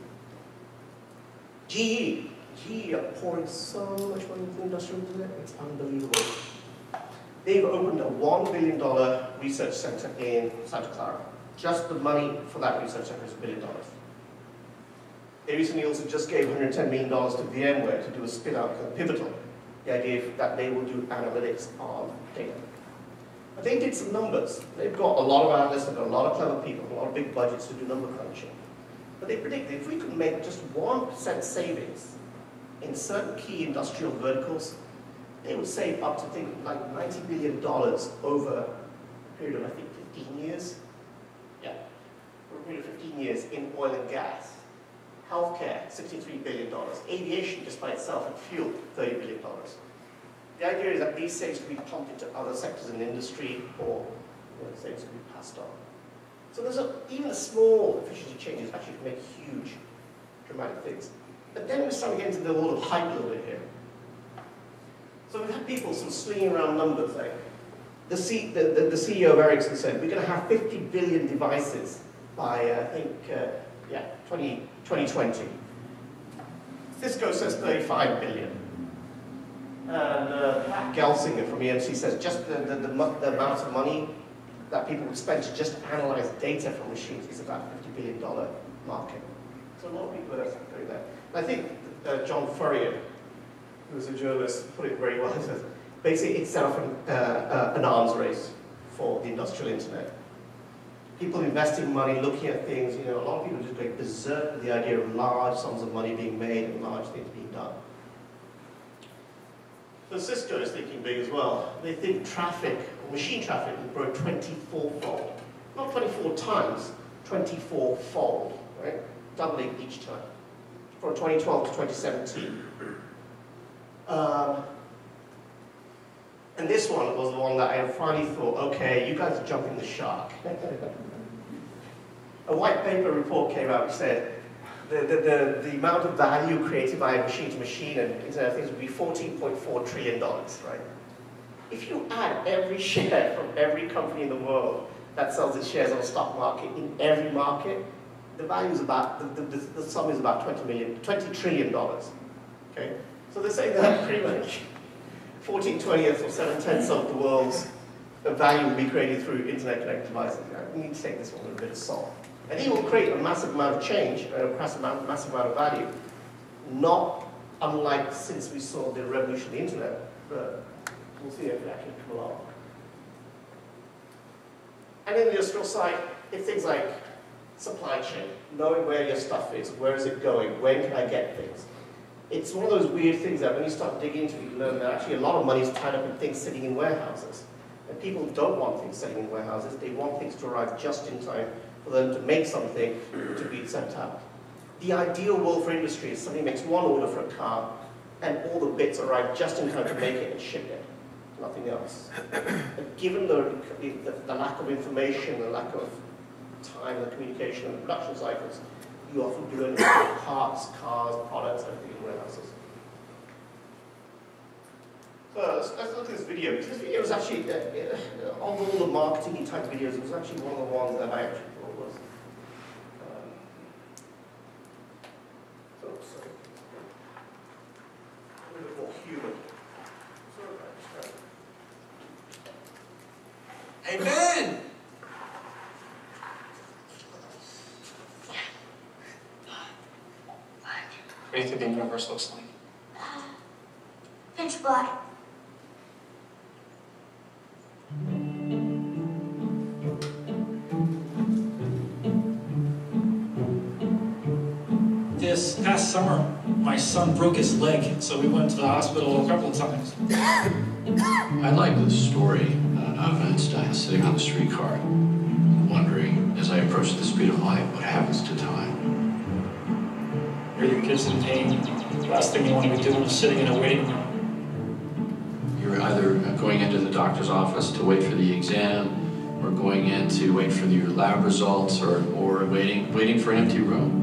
GE are pouring so much money into the industrial internet, it's unbelievable. They've opened a $1 billion research center in Santa Clara. Just the money for that research center is $1 billion. They recently also just gave $110 million to VMware to do a spin-out called Pivotal. The idea that they will do analytics on data. But they did some numbers. They've got a lot of analysts, they've got a lot of clever people, a lot of big budgets to do number crunching. But they predicted if we could make just 1% savings in certain key industrial verticals, they would save up to, think, like $90 billion over a period of, I think, 15 years. Yeah, for a period of 15 years in oil and gas. Healthcare, $63 billion. Aviation, just by itself, and fuel, $30 billion. The idea is that these savings can be pumped into other sectors in industry, or savings can be passed on. So there's even a small efficiency changes actually can make huge, dramatic things. But then we're starting to get into the world of hype a little bit here. So we've had people sort of slinging around numbers. Like the CEO of Ericsson said, we're going to have 50 billion devices by, I think, 2020. Cisco says 35 billion. And Pat Gelsinger from EMC says just the amount of money that people would spend to just analyze data from machines is about $50 billion market. So a lot of people are doing that. And I think John Furrier, who's a journalist, put it very well. He says, basically, it's set off an arms race for the industrial internet. People investing money, looking at things, a lot of people just going berserk with the idea of large sums of money being made and large things being done. So Cisco is thinking big as well. They think traffic, or machine traffic, will grow 24-fold. Not 24 times, 24-fold, right? Doubling each time, from 2012 to 2017. And this one was the one that I finally thought, okay, you guys are jumping the shark. A white paper report came out which said the amount of value created by machine-to-machine and Internet of Things would be $14.4 trillion, right? If you add every share from every company in the world that sells its shares on the stock market in every market, the value is about, the sum is about $20 trillion, okay? So they're saying that pretty much 14/20th or 7/10 of the world's value will be created through internet-connected devices. We need to take this one with a bit of salt. And it will create a massive amount of change, a massive amount of value. Not unlike since we saw the revolution of the internet, but we'll see if it actually come along. And in the industrial side, it's things like supply chain, knowing where your stuff is, where is it going, when can I get things. It's one of those weird things that when you start digging into it, you learn that actually a lot of money is tied up in things sitting in warehouses. And people don't want things sitting in warehouses, they want things to arrive just in time for them to make something to be sent out. The ideal world for industry is somebody makes one order for a car and all the bits arrive just in time to make it and ship it, nothing else. But given the lack of information, the lack of time, the communication and the production cycles, you often do end up with parts, cars, products, everything in warehouses. So let's look at this video, because this video was actually, of all the marketing type videos, it was actually one of the ones that I actually thought was, sorry, a little bit more human. Amen! What do you think the universe looks like? Pinch blood. This past summer, my son broke his leg, so we went to the hospital a couple of times. I like the story of Einstein sitting on the streetcar, wondering, as I approach the speed of light, what happens to time? Your kid's in pain. The last thing you want to be doing is sitting in a waiting room. You're either going into the doctor's office to wait for the exam, or going in to wait for your lab results, or waiting for an empty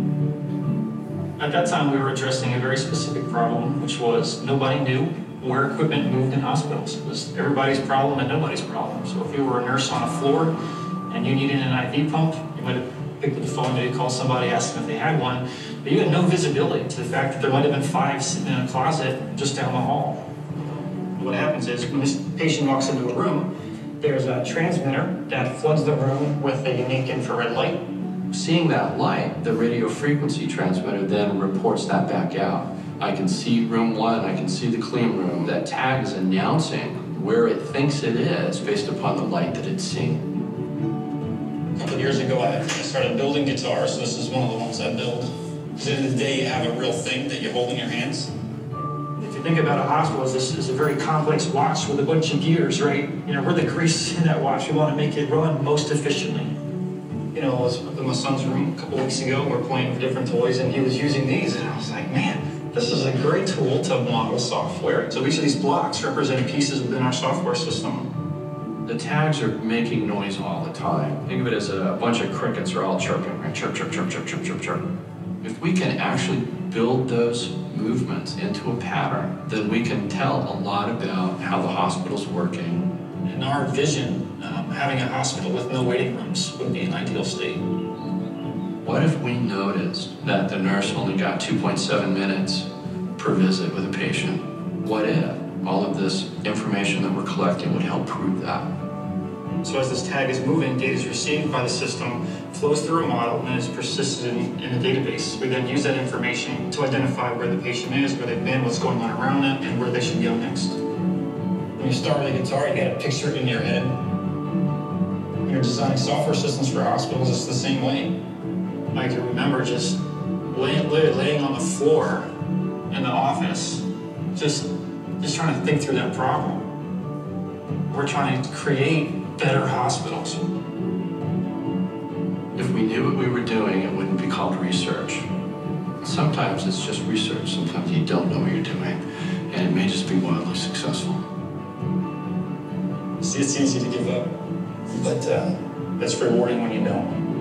room. At that time, we were addressing a very specific problem, which was nobody knew where equipment moved in hospitals. It was everybody's problem and nobody's problem. So if you were a nurse on a floor and you needed an IV pump, you might have picked up the phone, maybe call somebody, ask them if they had one, but you had no visibility to the fact that there might have been 5 sitting in a closet just down the hall. What happens is when this patient walks into a room, there's a transmitter that floods the room with a unique infrared light. Seeing that light, the radio frequency transmitter then reports that back out. I can see room 1, I can see the clean room. That tag is announcing where it thinks it is based upon the light that it's seeing. A couple of years ago, I started building guitars. This is one of the ones I build. At the end of the day, you have a real thing that you hold in your hands. If you think about a hospital, this is a very complex watch with a bunch of gears, right? You know, we're the grease in that watch. We want to make it run most efficiently. You know, I was in my son's room a couple weeks ago, and we're playing with different toys, and he was using these, and I was like, man, this is a great tool to model software. So each of these blocks represent pieces within our software system. The tags are making noise all the time. Think of it as a bunch of crickets are all chirping, right? Chirp, chirp, chirp, chirp, chirp, chirp, chirp. If we can actually build those movements into a pattern, then we can tell a lot about how the hospital's working. In our vision, having a hospital with no waiting rooms would be an ideal state. What if we noticed that the nurse only got 2.7 minutes per visit with a patient? What if all of this information that we're collecting would help prove that? So as this tag is moving, data is received by the system, flows through a model, and is persisted in the database. We then use that information to identify where the patient is, where they've been, what's going on around them, and where they should go next. When you start with a guitar, you get a picture in your head. When you're designing software systems for hospitals, it's the same way. I can remember just laying on the floor in the office, just trying to think through that problem. We're trying to create better hospitals. If we knew what we were doing, it wouldn't be called research. Sometimes it's just research. Sometimes you don't know what you're doing, and it may just be wildly successful. See, it's easy to give up, but it's rewarding when you don't.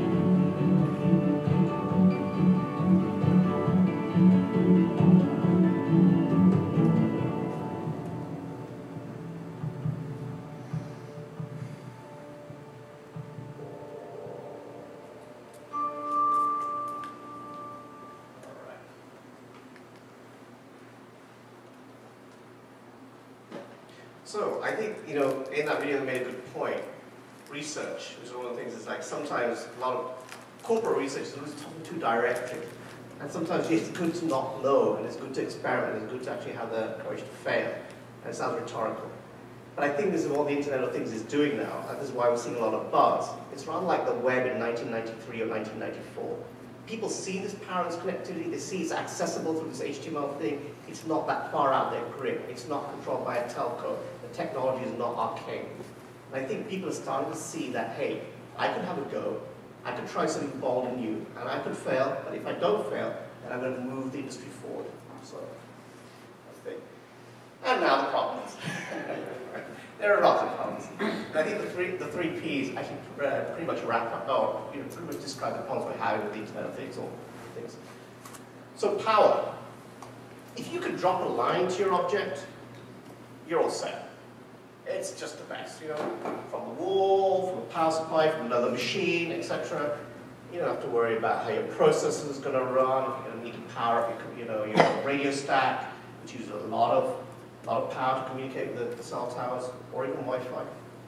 So I think, you know, in that video they made a good point. Research, which is one of the things, is like sometimes a lot of corporate research is always talking too directly. And sometimes it's good to not know, and it's good to experiment, and it's good to actually have the courage to fail. And it sounds rhetorical. But I think this is what the Internet of Things is doing now, and this is why we're seeing a lot of buzz. It's rather like the web in 1993 or 1994. People see this powerless connectivity, they see it's accessible through this HTML thing. It's not that far out their grip. It's not controlled by a telco. The technology is not arcane. And I think people are starting to see that, hey, I can have a go, I can try something bold and new, and I could fail, but if I don't fail, then I'm going to move the industry forward. So, that's the thing. And now the problems. There are lots of problems. And I think the three Ps actually pretty much wrap up, or pretty much describe the problems we're having with the Internet of Things, or things. So power. If you could drop a line to your object, you're all set. It's just the best, you know, from the wall, from a power supply, from another machine, etc. You don't have to worry about how your processor is going to run, if you're going to need to power up your radio stack, which uses a lot of power to communicate with the cell towers, or even Wi-Fi.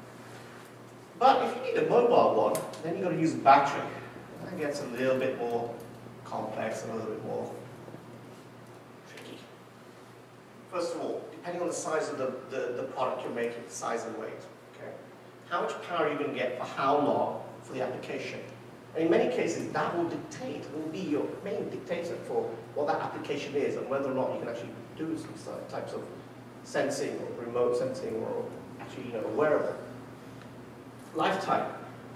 But if you need a mobile one, then you've got to use a battery. That gets a little bit more complex and a little bit more tricky. First of all, depending on the size of the product you're making, the size and weight, okay? How much power are you going to get for how long for the application? And in many cases, that will be your main dictator for what that application is and whether or not you can actually do some types of sensing or remote sensing or actually, a wearable. Lifetime.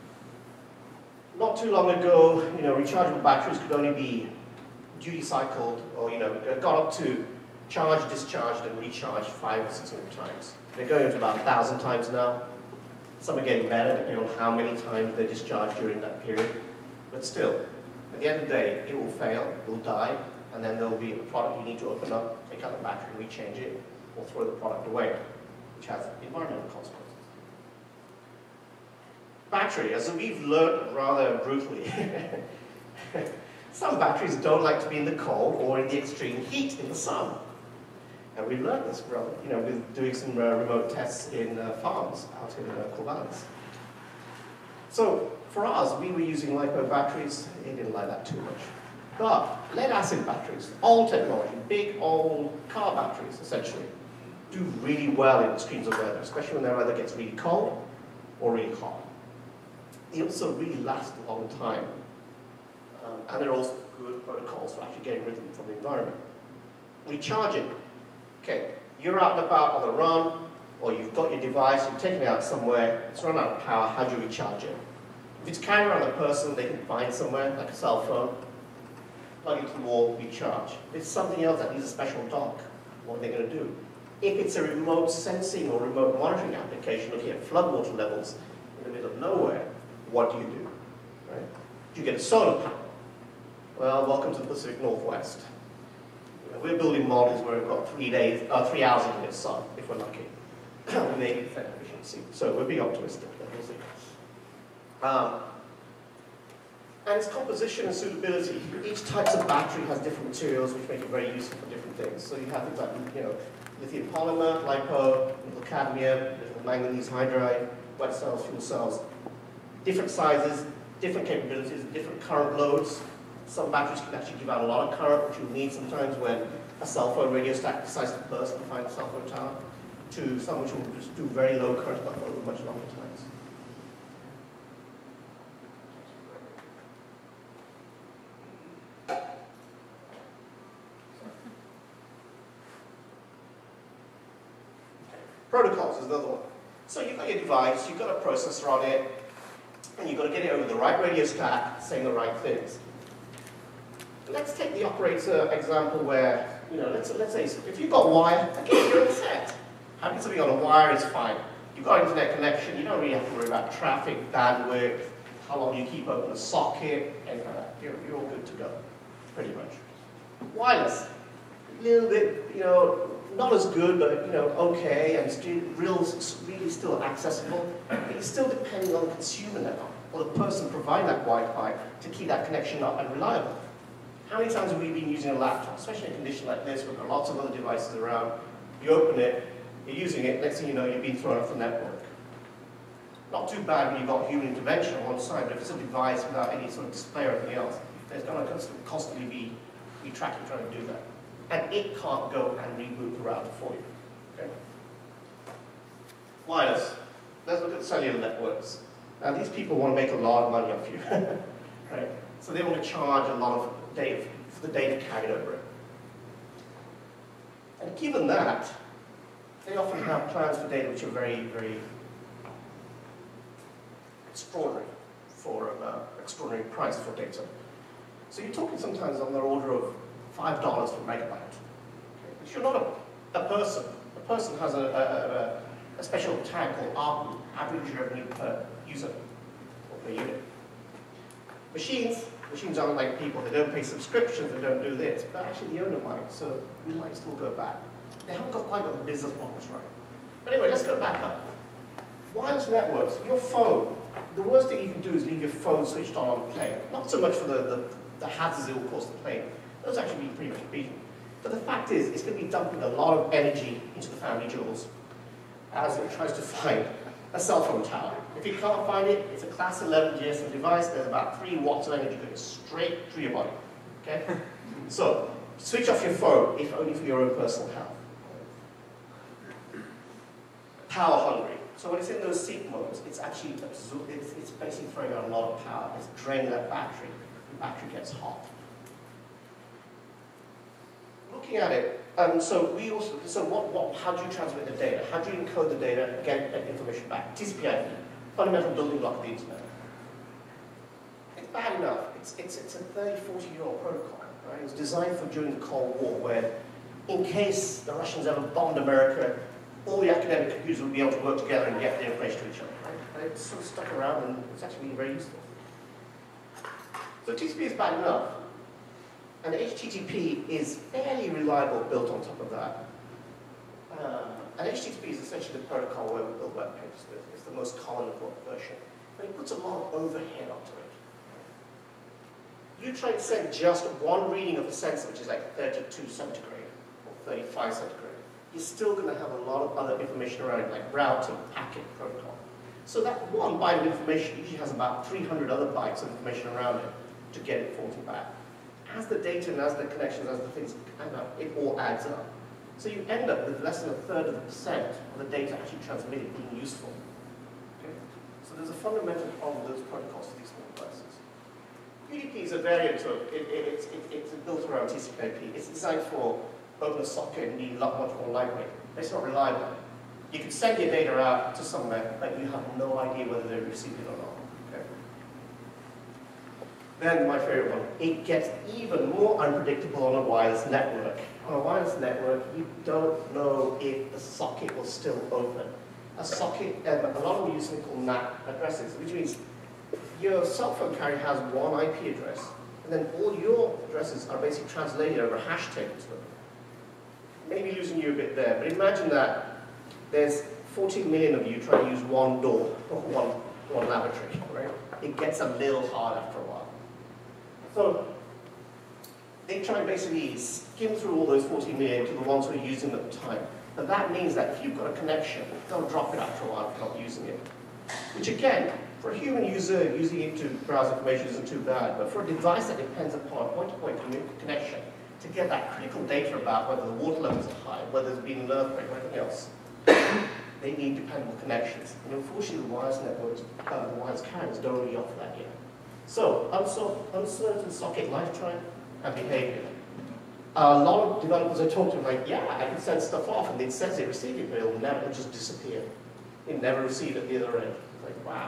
Not too long ago, rechargeable batteries could only be duty cycled or, got up to charged, discharged, and recharged 500 or 600 times. They're going up to about 1,000 times now. Some are getting better depending on how many times they discharge during that period. But still, at the end of the day, it will fail, it will die, and then there will be a product you need to open up, take out the battery and rechange it, or throw the product away, which has environmental consequences. Battery, as we've learned rather brutally, some batteries don't like to be in the cold or in the extreme heat in the sun. And we've learned this from, with doing some remote tests in farms out in Corvallis. So for us, we were using LiPo batteries. It didn't like that too much. But lead acid batteries, old technology, big old car batteries essentially, do really well in extremes of weather, especially when the weather gets really cold or really hot. They also really last a long time. And there are also good protocols for actually getting rid of them from the environment. Recharging. Okay, you're out and about on the run, or you've got your device, you're taking it out somewhere, it's run out of power, how do you recharge it? If it's carrying around a person they can find somewhere, like a cell phone, plug it to the wall, recharge. If it's something else that needs a special dock, what are they going to do? If it's a remote sensing or remote monitoring application looking at floodwater levels in the middle of nowhere, what do you do? Right? Do you get a solar panel? Well, welcome to the Pacific Northwest. We're building models where we've got 3 hours in the sun, if we're lucky. We may get effective efficiency. So we're being optimistic. We'll see. And its composition and suitability. Each type of battery has different materials which make it very useful for different things. So you have things like, lithium polymer, LiPo, nickel cadmium, lithium manganese hydride, wet cells, fuel cells. Different sizes, different capabilities, different current loads. Some batteries can actually give out a lot of current, which you'll need sometimes when a cell phone radio stack decides to burst and find a cell phone tower, to some which will just do very low current but over much longer times. Protocols is another one. So you've got your device, you've got a processor on it, and you've got to get it over the right radio stack, saying the right things. Let's take the operator example where, let's say if you've got wire, again, you're set. Having something on a wire is fine. You've got internet connection, you don't really have to worry about traffic, bandwidth, how long you keep open a socket, anything like that. You're all good to go, pretty much. Wireless, a little bit, not as good, but okay, and still really still accessible. But you're still depending on the consumer now, or the person providing that Wi-Fi to keep that connection up and reliable. How many times have we been using a laptop, especially in a condition like this, where there are lots of other devices around, you open it, you're using it, next thing you know, you've been thrown off the network. Not too bad when you've got human intervention on one side, but if it's a device without any sort of display or anything else, there's going to constantly be tracking trying to do that. And it can't go and reboot the router for you. Okay? Wireless. Let's look at cellular networks. Now these people want to make a lot of money off you. Right? So they want to charge a lot of data for the data carried over it. And given that, they often have plans for data which are very, very extraordinary for extraordinary price for data. So you're talking sometimes on the order of $5 per megabyte. Okay? But you're not a person. A person has a special tag called ARPU, average revenue per user, or per unit. Machines aren't like people. They don't pay subscriptions, they don't do this. But actually the owner might, so we might still go back. They haven't quite got the business models right. But anyway, let's go back up. Wireless networks, your phone. The worst thing you can do is leave your phone switched on the plane. Not so much for the hazards it will cause the plane. Those actually be pretty much beaten. But the fact is, it's going to be dumping a lot of energy into the family jewels as it tries to find a cell phone tower. If you can't find it, it's a class 11 GSM device. There's about 3 watts of energy going straight through your body. Okay? So, switch off your phone, if only for your own personal health. Power hungry. So when it's in those sleep modes, it's actually it's basically throwing out a lot of power. It's draining that battery. The battery gets hot. Looking at it, how do you transmit the data? How do you encode the data and get that information back? TCP/IP, fundamental building block of the internet. It's bad enough. It's a 30, 40-year-old protocol. Right? It was designed for during the Cold War, where in case the Russians ever bombed America, all the academic computers would be able to work together and get the information to each other. Right? And it's sort of stuck around, and it's actually been very useful. So TCP is bad enough, and HTTP is fairly reliable built on top of that. And HTTP is essentially the protocol where we build web pages with. It's the most common version. But it puts a lot of overhead onto it. You try and send just one reading of a sensor, which is like 32 centigrade or 35 centigrade. You're still going to have a lot of other information around it, like routing, packet, protocol. So that one byte of information usually has about 300 other bytes of information around it to get it forwarded back. As the data and as the connections, as the things add up, it all adds up. So you end up with less than 1/3 of the data actually transmitted being useful. Okay? So there's a fundamental problem with those protocols for these small devices. UDP is a variant of, it's built around TCP/IP. It's designed for open a socket and need a lot much more lightweight. It's not reliable. You can send your data out to somewhere, but you have no idea whether they received it or not. Okay? Then my favorite one, it gets even more unpredictable on a wireless network. On a wireless network, you don't know if the socket will still open. A socket, a lot of them use something called NAT addresses, which means your cell phone carrier has one IP address, and then all your addresses are basically translated over hash tables. Maybe losing you a bit there, but imagine that there's 14 million of you trying to use one door or one laboratory, right? It gets a little hard after a while. So they try and basically skim through all those 14 million to the ones who are using them at the time. But that means that if you've got a connection, they'll drop it after a while if you're not using it. Which again, for a human user, using it to browse information isn't too bad, but for a device that depends upon point-to-point connection, to get that critical data about whether the water levels are high, whether there's been an earthquake or anything else, they need dependable connections. And unfortunately, the wireless networks, the wireless carriers don't really offer that yet. So, uncertain socket lifetime and behavior. A lot of developers I talk to are like, yeah, I can send stuff off, and it says it received it, but it'll never just disappear. It never received at the other end. It's like, wow.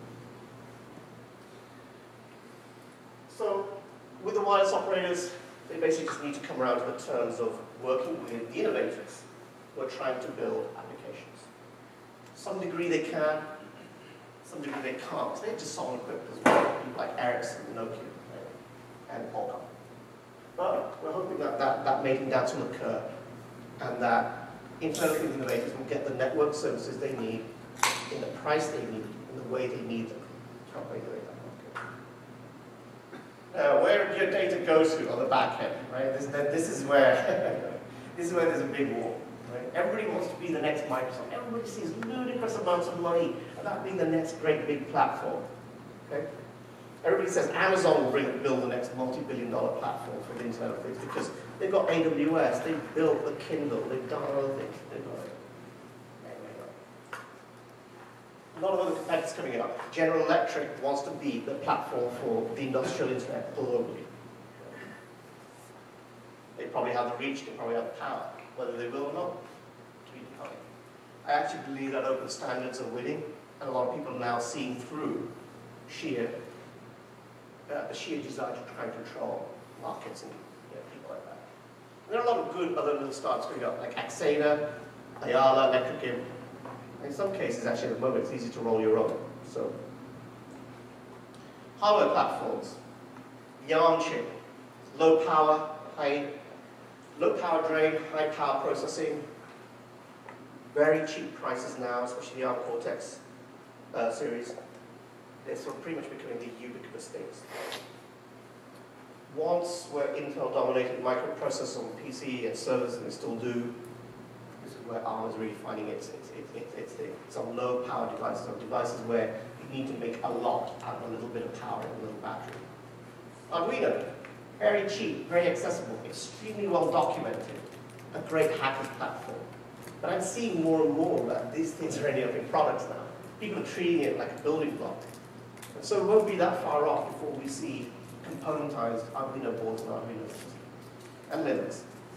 So, with the wireless operators, they basically just need to come around to the terms of working with the innovators who are trying to build applications. Some degree they can, some degree they can't. They're just solid equipped as well, people like Ericsson, Nokia, and Qualcomm. But we're hoping that that mating dance will occur, and that internally the innovators will get the network services they need, in the price they need, in the way they need them to help regulate that market. Now, where did your data go to on the back end, right? This is where there's a big war, right? Everybody wants to be the next Microsoft. Everybody sees ludicrous amounts of money about being the next great big platform, okay? Everybody says Amazon will build the next multi-billion-dollar platform for the Internet of Things because they've got AWS, they've built the Kindle, they've done other things. They've got it. A lot of other competitors coming up. General Electric wants to be the platform for the industrial internet globally. They probably have the reach, they probably have the power. Whether they will or not, to be defined. I actually believe that open standards are winning, and a lot of people are now seeing through the sheer desire to try and control markets and people like that. And there are a lot of good other little startups coming up, like Axeda, Ayala, Electric. In some cases, actually, at the moment, it's easy to roll your own. So, hardware platforms, the ARM chip, low power drain, high power processing, very cheap prices now, especially the ARM Cortex series. They're sort of pretty much becoming the ubiquitous things. Once where Intel dominated microprocessors on PC and servers, and they still do, this is where ARM is really finding its thing. Some low power devices, or devices where you need to make a lot out of a little bit of power and a little battery. Arduino, very cheap, very accessible, extremely well documented, a great hacker's platform. But I'm seeing more and more that these things are ending up in products now. People are treating it like a building block. And so it won't be that far off before we see componentized Arduino boards and Arduinos and Linux.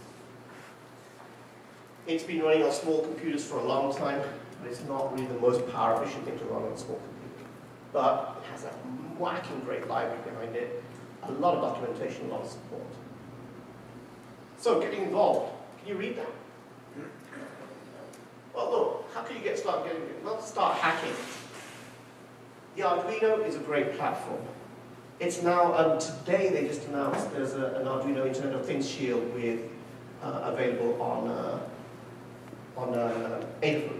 It's been running on small computers for a long time, but it's not really the most power efficient thing to run on a small computer. But it has a whacking great library behind it, a lot of documentation, a lot of support. So getting involved. Can you read that? Well, look, how can you start hacking? The Arduino is a great platform. It's now, today they just announced there's an Arduino Internet of Things shield with, available on Adafruit.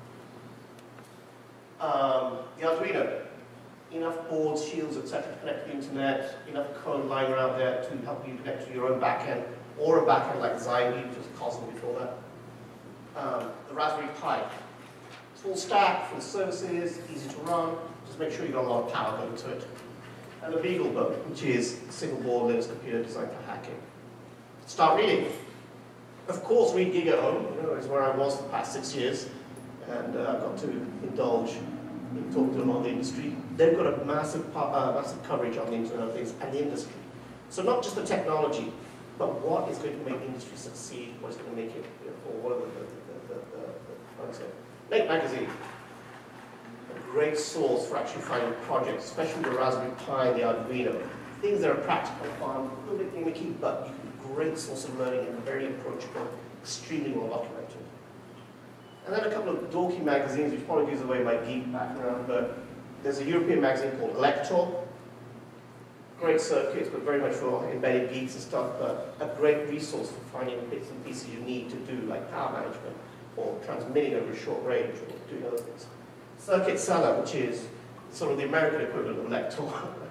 The Arduino, enough boards, shields, etc. to connect to the internet, enough code lying around there to help you connect to your own backend, or a backend like Zybe, which was Cosmo before that. The Raspberry Pi, full stack, full services, easy to run, just make sure you've got a lot of power going to it. And the BeagleBone, which is a single board Linux computer designed for hacking. Start reading. Of course, read Gig at Home, is where I was for the past 6 years, and I got to indulge in talking to a lot of the industry. They've got a massive coverage on the Internet of Things and the industry. So not just the technology, but what is going to make the industry succeed, what is going to make it, or what are Make Magazine, a great source for actually finding projects, especially the Raspberry Pi and the Arduino. Things that are practical, fun, a little bit gimmicky, but you can great source of learning and very approachable, extremely well documented. And then a couple of dorky magazines, which probably gives away my geek background, but there's a European magazine called Elector. Great circuits, but very much for embedded geeks and stuff, but a great resource for finding bits and pieces you need to do, like power management, or transmitting over a short range, or doing other things. Circuit Seller, which is sort of the American equivalent of Elector.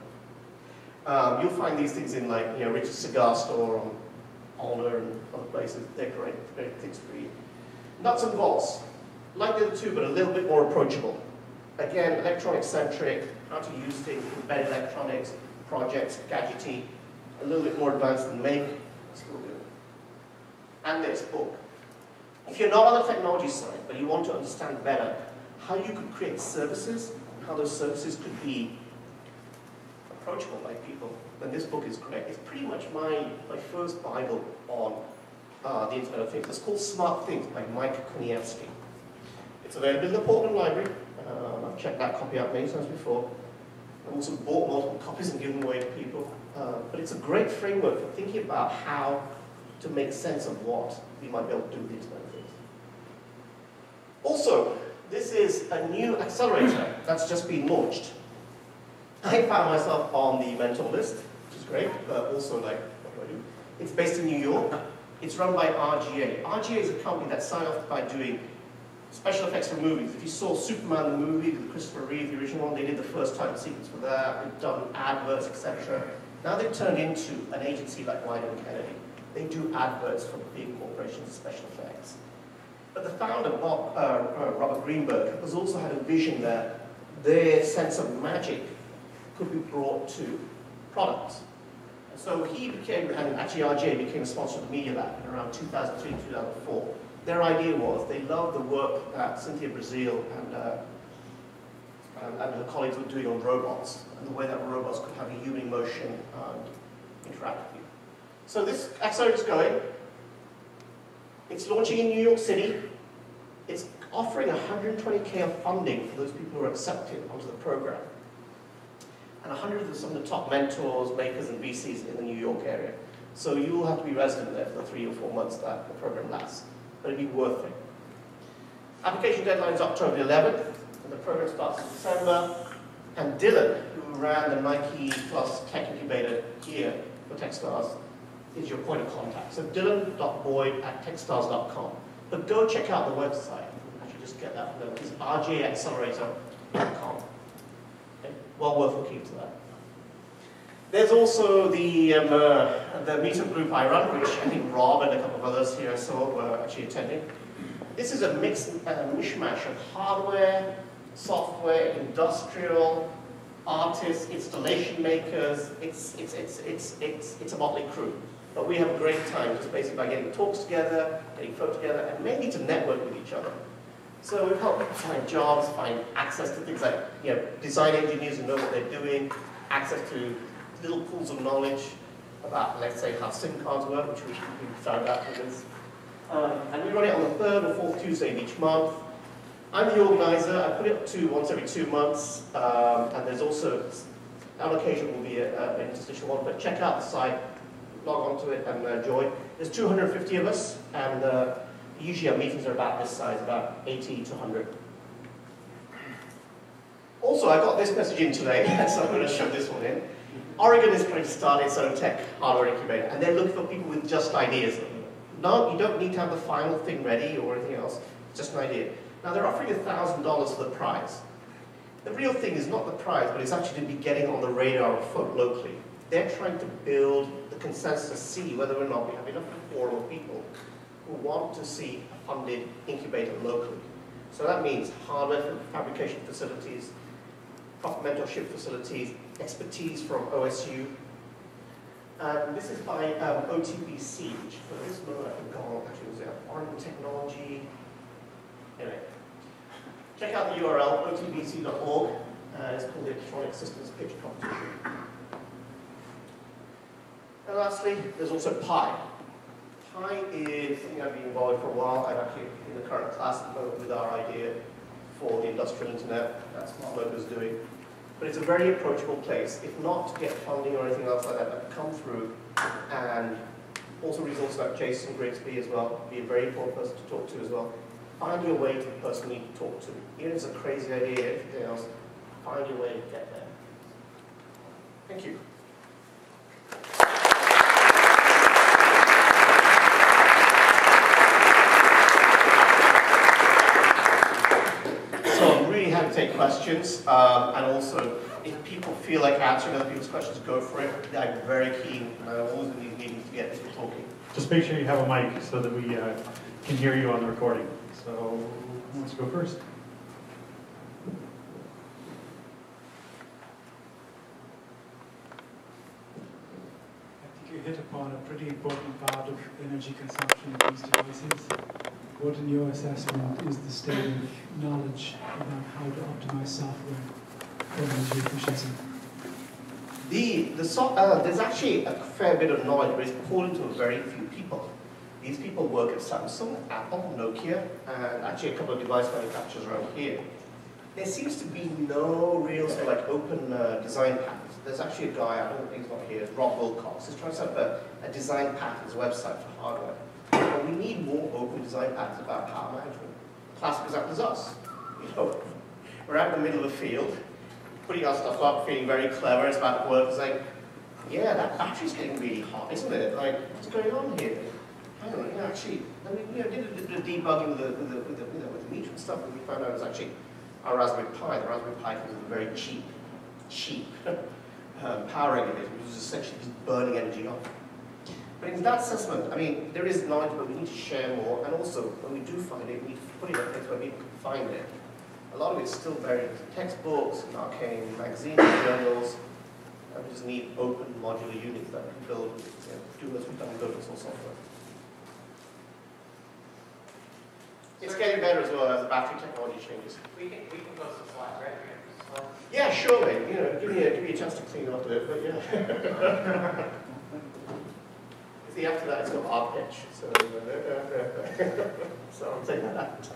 You'll find these things in Richard's Cigar Store, on Honor, and other places. They're great things for you. Nuts and bolts, like the other two, but a little bit more approachable. Again, electronic-centric, how to use things, embedded electronics, projects, gadgety, a little bit more advanced than Make, still good. And this book. If you're not on the technology side, but you want to understand better how you could create services, and how those services could be approachable by people, then this book is great. It's pretty much my first Bible on the Internet of Things. It's called Smart Things by Mike Koniewski. It's available in the Portland Library. I've checked that copy out many times before. I've also bought multiple copies and given away to people. But it's a great framework for thinking about how to make sense of what we might be able to do with the Internet of Things. Also, this is a new accelerator that's just been launched. I found myself on the mentor list, which is great, but also what do I do? It's based in New York. It's run by RGA. RGA is a company that signed off by doing special effects for movies. If you saw Superman the movie with Christopher Reeve, the original one, they did the first time sequence for that. They've done adverts, etc. Now they've turned into an agency like Wieden & Kennedy. They do adverts for big corporations, special effects. But the founder, Robert Greenberg, has also had a vision that their sense of magic could be brought to products. And so he became, and actually RGA became a sponsor of the Media Lab in around 2003, 2004. Their idea was they loved the work that Cynthia Brazil and her colleagues were doing on robots, and the way that robots could have a human emotion and interact with you. So this accelerator is going. It's launching in New York City. It's offering $120K of funding for those people who are accepted onto the program. And 100 of some of the top mentors, makers, and VCs in the New York area. So you will have to be resident there for the 3 or 4 months that the program lasts. But it'll be worth it. Application deadline is October 11th, and the program starts in December. And Dylan, who ran the Nike Plus Tech Incubator here for Techstars, is your point of contact. So dylan.boyd@techstars.com. But go check out the website. I should just get that from them. It's rjaaccelerator.com. Okay? Well worth looking into that. There's also the meetup group I run, which I think Rob and a couple of others here I saw were actually attending. This is a mishmash of hardware, software, industrial, artists, installation makers. It's a motley crew. But we have a great time just basically by getting talks together, getting photos together, and mainly to network with each other. So we've helped people find jobs, find access to things like design engineers who know what they're doing, access to little pools of knowledge about, let's say, how SIM cards work, which we found out from this. And we run it on the 3rd or 4th Tuesday of each month. I'm the organizer. I put it up to once every 2 months, and there's also, on occasion will be an interstitial one, but check out the site, log on to it and join. There's 250 of us, and Usually our meetings are about this size, about 80 to 100. Also, I got this message in today, so I'm going to shove this one in. Oregon is trying to start its own tech hardware incubator, and they're looking for people with just ideas. No, you don't need to have the final thing ready or anything else, just an idea. Now, they're offering $1,000 for the prize. The real thing is not the prize, but it's actually to be getting on the radar of folk locally. They're trying to build the consensus to see whether or not we have enough forum of people who want to see a funded incubator locally. So that means hardware fabrication facilities, proper mentorship facilities, expertise from OSU. And this is by OTBC, which for this moment I think actually was Oregon Technology. Anyway, check out the URL, otbc.org. It's called the Electronic Systems Pitch Competition. And lastly, there's also Pi. Pi is something I've been involved in for a while. I'm actually in the current class at the moment with our idea for the industrial internet that Smart Mocha is doing. But it's a very approachable place. If not to get funding or anything else like that, but come through, and also resources like Jason Grigsby as well, be a very important person to talk to as well. Find your way to the person you need to talk to. Even if it's a crazy idea, anything else, find your way to get there. Thank you. So I'm really happy to take questions, and also if people feel like answering other people's questions, go for it. I'm very keen, and I'm always in these meetings to get people talking. Just make sure you have a mic so that we can hear you on the recording. So who wants to go first? I think you hit upon a pretty important part of energy consumption of these devices. What, in your assessment, is the state of knowledge about how to optimize software for energy efficiency? There's actually a fair bit of knowledge, but it's poured into very few people. These people work at Samsung, Apple, Nokia, and actually a couple of device manufacturers around here. There seems to be no real sort of like open design patterns. There's actually a guy, I don't think he's not here, Rob Wilcox, who's trying to set up a design patterns website for hardware. But we need more open design patterns about power management. Classic example is us. You know, we're out in the middle of the field, putting our stuff up, feeling very clever, it's about to work. It's like, yeah, that battery's getting really hot, isn't it? Like, what's going on here? I don't know, actually, I mean, did a bit of debugging with the meter and stuff, and we found out it was actually our Raspberry Pi. The Raspberry Pi comes with a very cheap power regulator, which is essentially just burning energy off. But in that assessment, I mean, there is knowledge, but we need to share more, and also, when we do find it, we need to put it in a place where people can find it. A lot of it's still buried in textbooks, in arcane magazines, journals, and we just need open modular units that can build, do as we've done with open source software. It's getting better as well as the battery technology changes. We can go some slides, right? Yeah, surely. You know, give me a chance to clean up a bit, but yeah. See, after that, it's got our pitch, so so I'll take that out.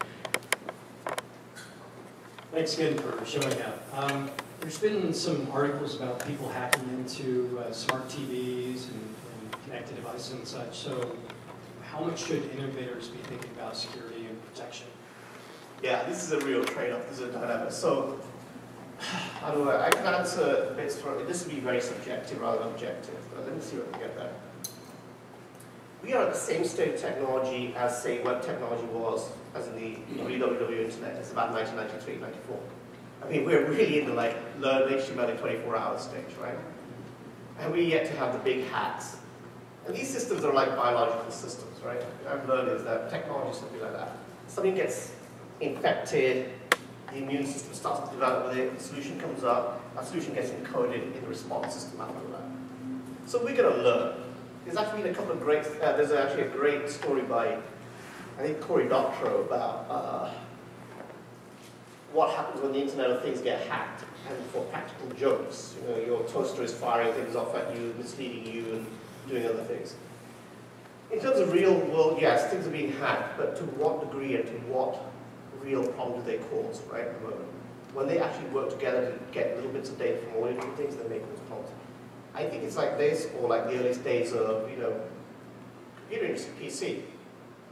Thanks again for showing up. There's been some articles about people hacking into smart TVs and connected devices and such. So, how much should innovators be thinking about security and protection? Yeah, this is a real trade-off. This is a dilemma. So, I can answer bits for this would be very subjective rather than objective. But let me see what we get there. We are at the same state of technology as, say, web technology was, as in the WWW internet. It's about 1993, 94. I mean, we're really in the like learn HTML in 24 hours stage, right? And we yet to have the big hacks. And these systems are like biological systems, right? What I've learned is that technology is something like that. Something gets infected, the immune system starts to develop with it, the solution comes up, that solution gets encoded in the response system after that. So we're going to learn. There's actually been a couple of great, there's actually a great story by, I think, Cory Doctorow about what happens when the Internet of Things get hacked, and for practical jokes. You know, your toaster is firing things off at you, misleading you, and doing other things. In terms of real world, yes, things are being hacked, but to what degree and to what real problem do they cause, right, at the moment? When they actually work together to get little bits of data from all different things, they may cause problems. I think it's like this, or like the earliest days of, you know, computer industry, PC.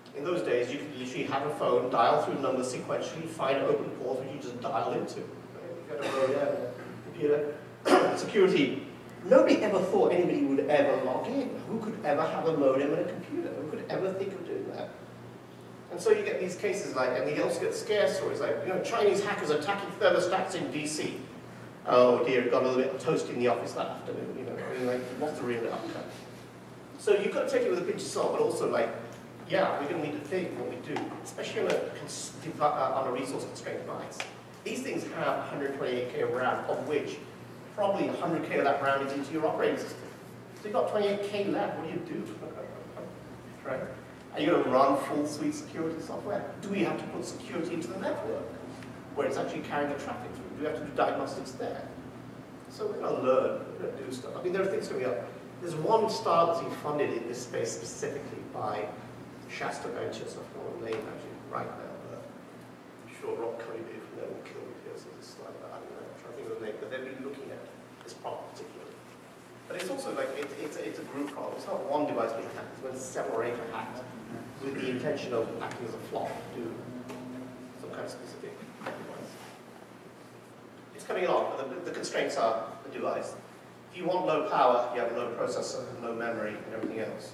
In those days, you could literally have a phone, dial through numbers sequentially, find open ports which you just dial into. You got a modem, a computer, security. Nobody ever thought anybody would ever log in. Who could ever have a modem and a computer? Who could ever think of doing that? And so you get these cases like, and you also get scare stories like, Chinese hackers attacking thermostats in DC. Oh dear, got a little bit of toast in the office that afternoon, like, what's the real outcome? So you've got to take it with a pinch of salt, but also like, yeah, we're going to need to think what we do, especially on a resource-constrained device. These things have 128K of RAM, of which probably 100K of that RAM is into your operating system. So you've got 28K left, what do you do? Right? Are you going to run full suite security software? Do we have to put security into the network, where it's actually carrying the traffic through? Do we have to do diagnostics there? So we're going to learn, we're going to do stuff. I mean, there are things coming up. There's one startup that's being funded in this space specifically by Shasta Ventures. I forgot the name actually right now, but I'm sure Rob Cody from there will kill me because there's a slide about, I don't know, I'm trying to think of the name, but they've been looking at this problem particularly. But it's also like, it's a group problem. It's not one device being hacked, it's when 7 or 8 are hacked with the intention of acting as a flop to some kind of specific device. It's coming along, but the constraints are the device. If you want low power, you have no processor, no memory, and everything else.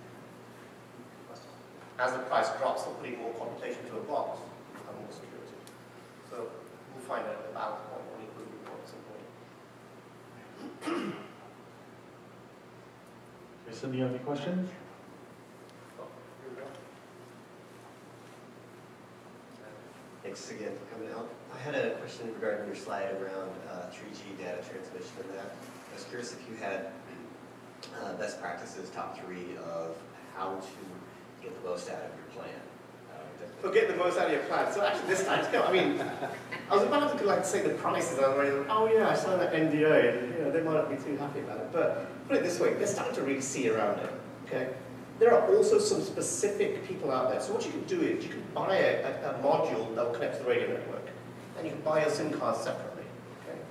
As the price drops, they're putting more computation to a box, you have more security. So we'll find out the balance point on equilibrium point at some point. Jason, do you have any questions? Thanks again for coming out. I had a question regarding your slide around 3G data transmission and that. I was curious if you had best practices, top 3 of how to get the most out of your plan. Get the most out of your plan. So actually this time, I mean, I was about to like say the prices, and I was like, oh yeah, I signed that NDA, and they might not be too happy about it. But put it this way, they're starting to really see around it, okay? There are also some specific people out there. So what you can do is you can buy a module that will connect to the radio network, and you can buy a SIM card separately. Okay?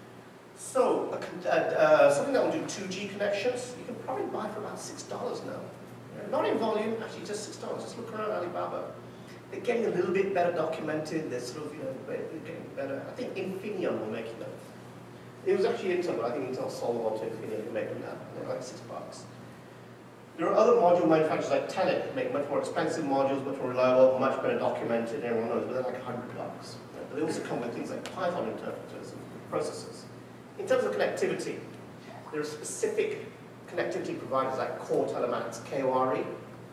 So something that will do 2G connections, you can probably buy for about $6 now. Not in volume, actually just $6. Just look around Alibaba. They're getting a little bit better documented. They're sort of, they're getting better. I think Infineon will make them. It was actually Intel, but I think Intel sold them on to Infineon to make them now. They're like $6. There are other module manufacturers like Tenet who make much more expensive modules, much more reliable, much better documented, everyone knows, but they're like $100. But they also come with things like Python interpreters and processors. In terms of connectivity, there are specific connectivity providers like Core Telematics, KORE.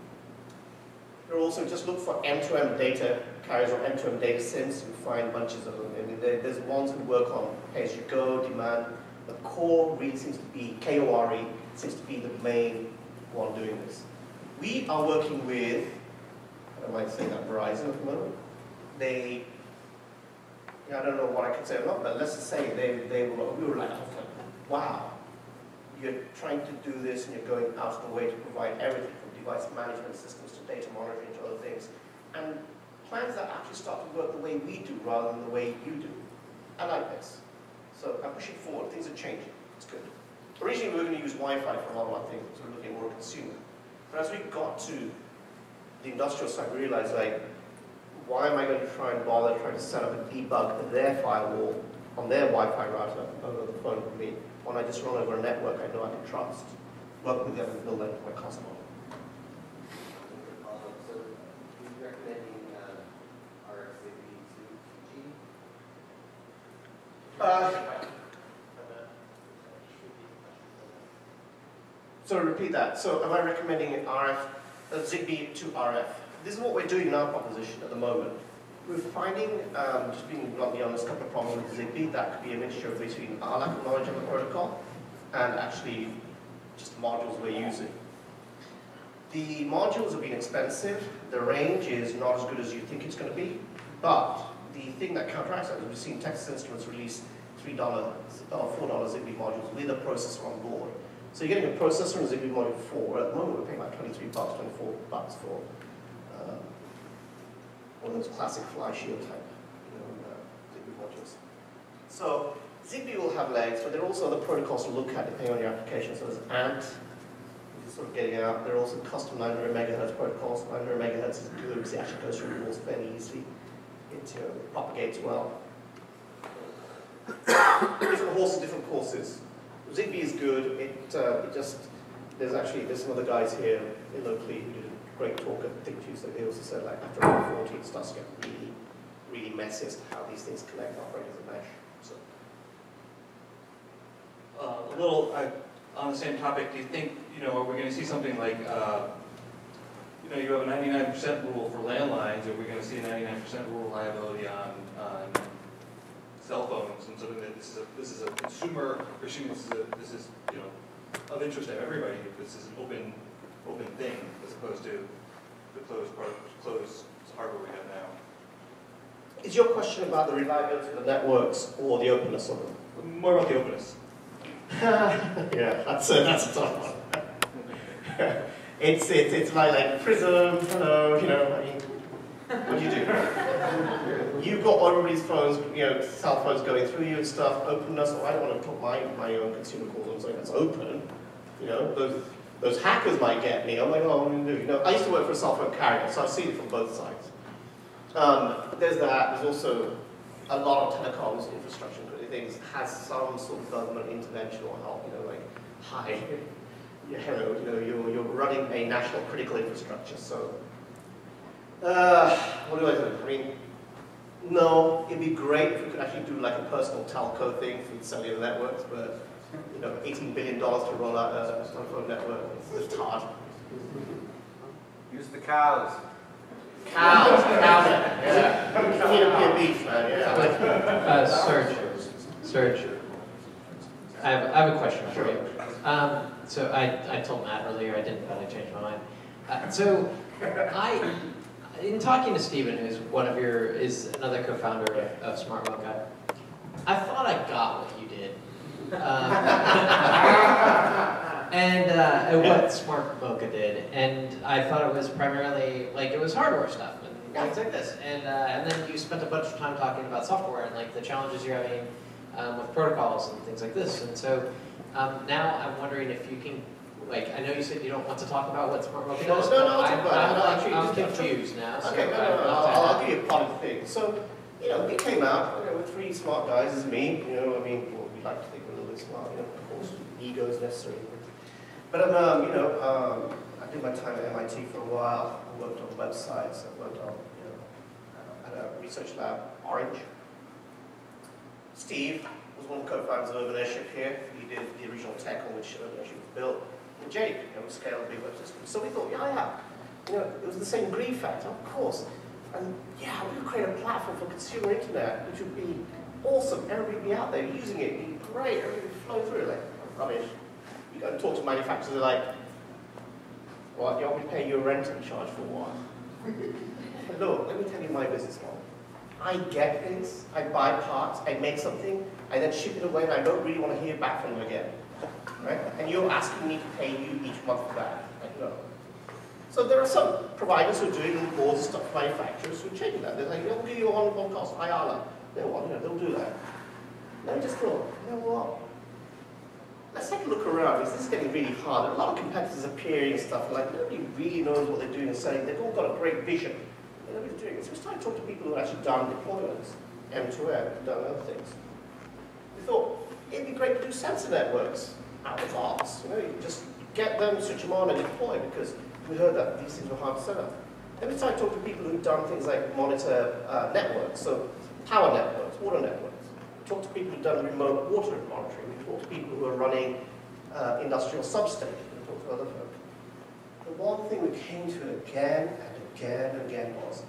There are also, just look for M2M data carriers or M2M data SIMs, you find bunches of them. I mean, there's ones who work on pay-as-you-go, demand. The core really seems to be, KORE seems to be the main one doing this. We are working with, I might say that Verizon at the moment. I don't know what I can say or not, but let's just say we were like, wow, you're trying to do this and you're going out of the way to provide everything from device management systems to data monitoring to other things. And plans that actually start to work the way we do rather than the way you do. I like this. So I'm pushing forward, things are changing, it's good. Originally, we were going to use Wi-Fi for a lot of our things, so we're looking more consumer. But as we got to the industrial side, we realized, like, why am I going to try and bother trying to set up and debug their firewall on their Wi-Fi router over the phone with me, when I just run over a network I know I can trust, work with them and build that my custom model. So, are you recommending RFID to 2G? So repeat that. So am I recommending an Zigbee to RF? This is what we're doing in our proposition at the moment. We're finding, just being bluntly honest, a couple of problems with Zigbee. That could be a mixture between our lack of knowledge of the protocol and actually just the modules we're using. The modules have been expensive. The range is not as good as you think it's going to be. But the thing that counteracts that is we've seen Texas Instruments release $3 or $4 Zigbee modules with a processor on board. So you're getting a processor and a Zigbee module 4. At the moment, we're paying like $23, $24 for one of those classic fly shield type Zigbee modules. So Zigbee will have legs, but there are also other protocols to look at depending on your application. So there's ANT, is sort of getting out. There are also custom 900 megahertz protocols. 900 megahertz is good because it actually goes through walls fairly easily. It propagates well. Different horses, different courses. Zigbee is good. There's some other guys here locally who did a great talk at Think Tuesday. They also said like after about 40 it starts to get really, really messy as to how these things connect, operate as a mesh. So. A little on the same topic, do you think, are we going to see something like, you have a 99% rule for landlines, are we going to see a 99% rule reliability on cell phones, and something that this is a consumer, assuming this is of interest to everybody, this is an open thing as opposed to the closed hardware we have now. Is your question about the reliability of the networks or the openness of them? More about the openness. Yeah, that's a tough one. It's like Prism, hello, I mean, what do you do? You've got everybody's phones, cell phones going through you and stuff, openness, I don't want to put my own consumer calls on something that's open. Those hackers might get me. I'm like, oh, what do you do? I used to work for a cell phone carrier, so I've seen it from both sides. There's that. There's also a lot of telecoms infrastructure, things has some sort of government intervention or help. Like, hi, hello, you're running a national critical infrastructure. So, what do I do? I mean, no, it'd be great if we could actually do like a personal telco thing for cellular networks, but $18 billion to roll out a telephone network, it's hard. Use the cows. Cows, yeah. Need a beef, man, yeah. Surj, I have a question for you. So I told Matt earlier I didn't, but I changed my mind. In talking to Stephen, who's is another co-founder of Smart Mocha, I thought I got what you did. And what Smart Mocha did, and I thought it was primarily it was hardware stuff and things like this, and then you spent a bunch of time talking about software and the challenges you're having with protocols and things like this, and so now I'm wondering if you can, I know you said you don't want to talk about what Smart Mocha does, I'm confused now. So okay, I'll give you a part of the thing. So, we came out, with three smart guys as me, we like to think we're a little bit smart, of course, ego is necessary. But, I did my time at MIT for a while. I worked on websites. I worked on, at a research lab, Orange. Steve was one of the co-founders of Urban Airship here. He did the original tech on which Urban Airship was built. And Jake, we scaled a big web system. So we thought, it was the same greed factor, of course. And we could create a platform for consumer internet, which would be awesome. Everybody would be out there using it. It'd be great. Everybody would flow through it. Rubbish. You go and talk to manufacturers, they're like, what, you want me to pay you a rental charge for what? Look, let me tell you my business model. I get things, I buy parts, I make something, I then ship it away, and I don't really want to hear back from them again. Right? And you're asking me to pay you each month for that. No. So there are some providers who are doing boards and stuff for manufacturers who are changing that. They're like, we'll give you on cost, IALA. They'll do that. And I just thought, what? Let's take a look around, because this is getting really hard. A lot of competitors appearing and stuff, nobody really knows what they're doing and saying. They've all got a great vision. Nobody's doing it. So we started talking to people who have actually done deployments, end-to-end, done other things. We thought, it'd be great to do sensor networks out of the box. You just get them, switch them on, and deploy, because we heard that these things were hard to set up. Then we started talking to people who've done things like monitor networks, so power networks, water networks. We talked to people who've done remote water monitoring. We talked to people who are running industrial substations. We talked to other folks. The one thing we came to again and again was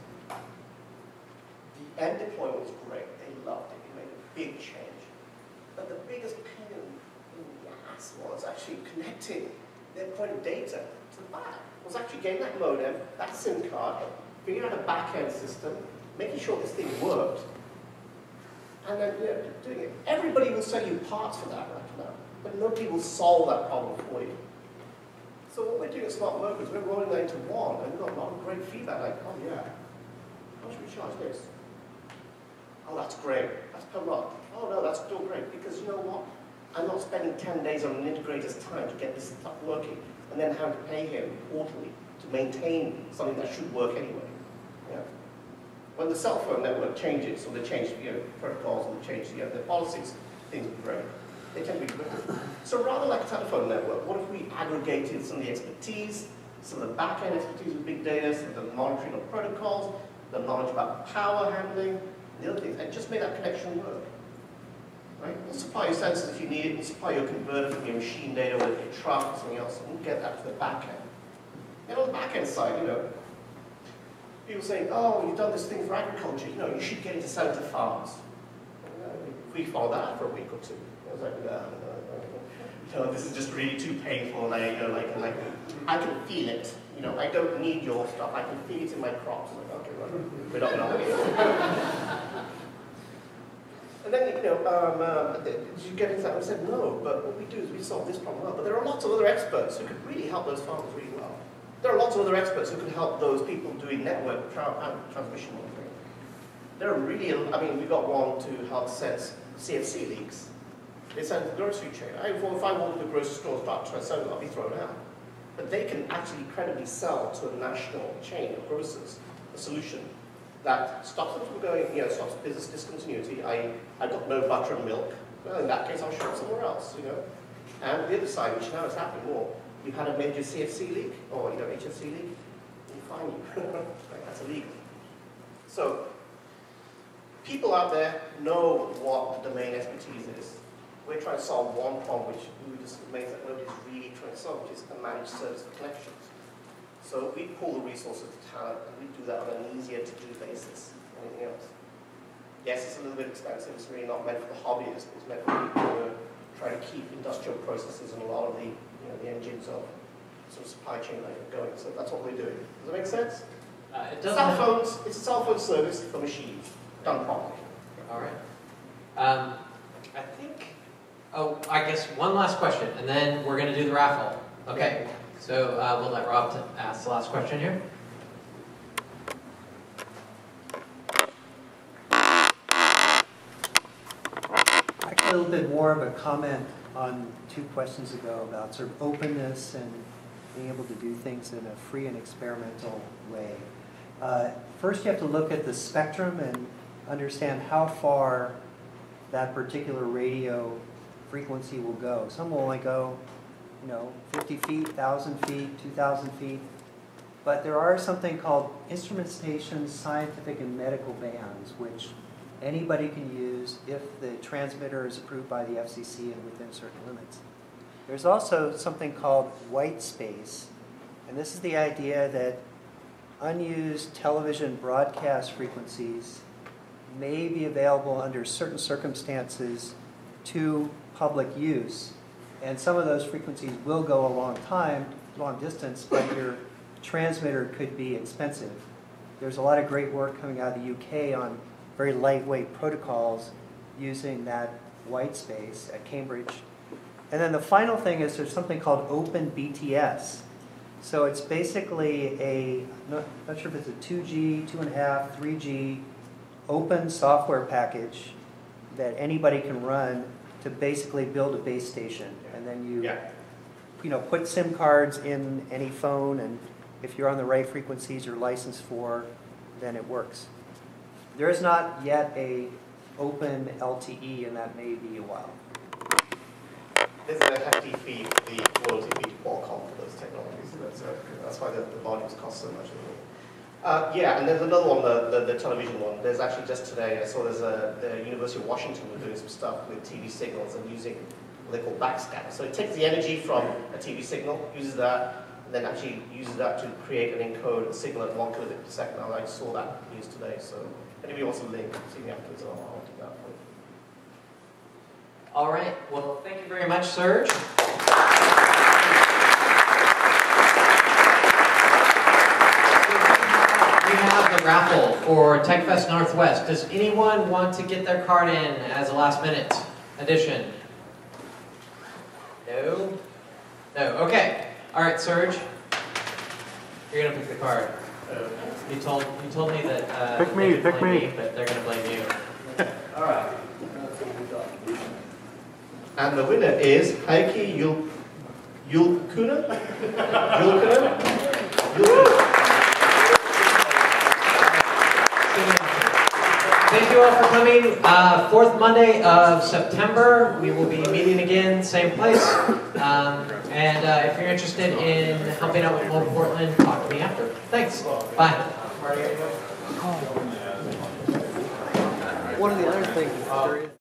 the end deployment was great. They loved it. It made a big change. But the biggest pain in the ass was actually connecting their point of data to the back. Was actually getting that modem, that SIM card, figuring out a back-end system, making sure this thing worked, and then doing it. Everybody will sell you parts for that right now, but nobody will solve that problem for you. So what we're doing at Smart Mocha is we're rolling that into one, and we've got a lot of great feedback, like, oh yeah, how should we charge this? Oh, that's great, that's per month. Oh no, that's still great, because you know what? I'm not spending 10 days on an integrator's time to get this stuff working, and then having to pay him quarterly to maintain something that should work anyway. Yeah. When the cell phone network changes, or they change protocols, and they change their policies, things will be great. They tend to be great. So rather like a telephone network, what if we aggregated some of the expertise, some of the back-end expertise with big data, some of the monitoring of protocols, the knowledge about power handling, and the other things, and just make that connection work. Right? We'll supply your sensors if you need it, we'll supply your converter from your machine data with your truck or something else, and we'll get that to the back end. And on the back end side, people saying, oh, you've done this thing for agriculture, you should get into selling to farms. We followed that for a week or two. I was like, no, this is just really too painful, and I can feel it. I don't need your stuff, I can feel it in my crops. I'm like, okay, right, we're not going to. And then, did you get into that? And I said, no, but what we do is we solve this problem well. But there are lots of other experts who could really help those farmers really well. There are lots of other experts who can help those people doing network transmission monitoring. There are really, we've got one to help sense CFC leaks. They send the grocery chain. If I walk to the grocery store, start trying to sell it, I'll be thrown out. But they can actually credibly sell to a national chain of grocers a solution that stops them from going, stops business discontinuity. I've got no butter and milk. Well, in that case, I'll shop somewhere else, And the other side, which now is happening more, you've had a major CFC leak, or HFC leak, we fine you. Right, that's illegal. So, people out there know what the domain expertise is. We're trying to solve one problem which just remains that nobody's really trying to solve, which is a managed service for connections. So we pull the resources to talent, and we do that on an easier-to-do basis than anything else. Yes, it's a little bit expensive. It's really not meant for the hobbyists. It's meant for people who are trying to keep industrial processes and a lot of the, the engines of sort of supply chain going. So that's what we're doing. Does that make sense? It does. Cell phones. It's a cell phone service for machines done properly. All right. I think. Oh, I guess one last question, and then we're going to do the raffle. Okay. So we'll let Rob ask the last question here. Actually, a little bit more of a comment on 2 questions ago about sort of openness and being able to do things in a free and experimental way. First, you have to look at the spectrum and understand how far that particular radio frequency will go. Some will only go 50 feet, 1,000 feet, 2,000 feet. But there are something called instrumentation, scientific, and medical bands, which anybody can use if the transmitter is approved by the FCC and within certain limits. There's also something called white space, and this is the idea that unused television broadcast frequencies may be available under certain circumstances to public use. And some of those frequencies will go a long distance, but your transmitter could be expensive. There's a lot of great work coming out of the UK on very lightweight protocols using that white space at Cambridge. And then the final thing is there's something called Open BTS. So it's basically not sure if it's a 2G, 2.5, 3G open software package that anybody can run to basically build a base station. And then you put SIM cards in any phone, and if you're on the right frequencies you're licensed for, then it works. There is not yet a open LTE, and that may be a while. There's a hefty fee, the royalty fee to Qualcomm for those technologies. That's why the volumes cost so much. And there's another one, the television one. There's actually just today, I saw the University of Washington were doing some stuff with TV signals and using what they call backscatter. So it takes the energy from a TV signal, uses that, and then actually uses that to create and encode a signal at 1 kilobit per second. I saw that news today, so if anybody wants a link, see me afterwards, I'll do that for you. All right. Well, thank you very much, Surj. We have the raffle for TechFest Northwest. Does anyone want to get their card in as a last-minute addition? No? No. Okay. All right, Surj. You're gonna pick the card. You told me that pick me, but they're gonna blame you. All right. And the winner is Heikki Julkunen. Thank you all for coming. Fourth Monday of September, we will be meeting again, same place. And if you're interested in helping out with Mobile Portland, talk to me after. Thanks. Bye. One of the other things.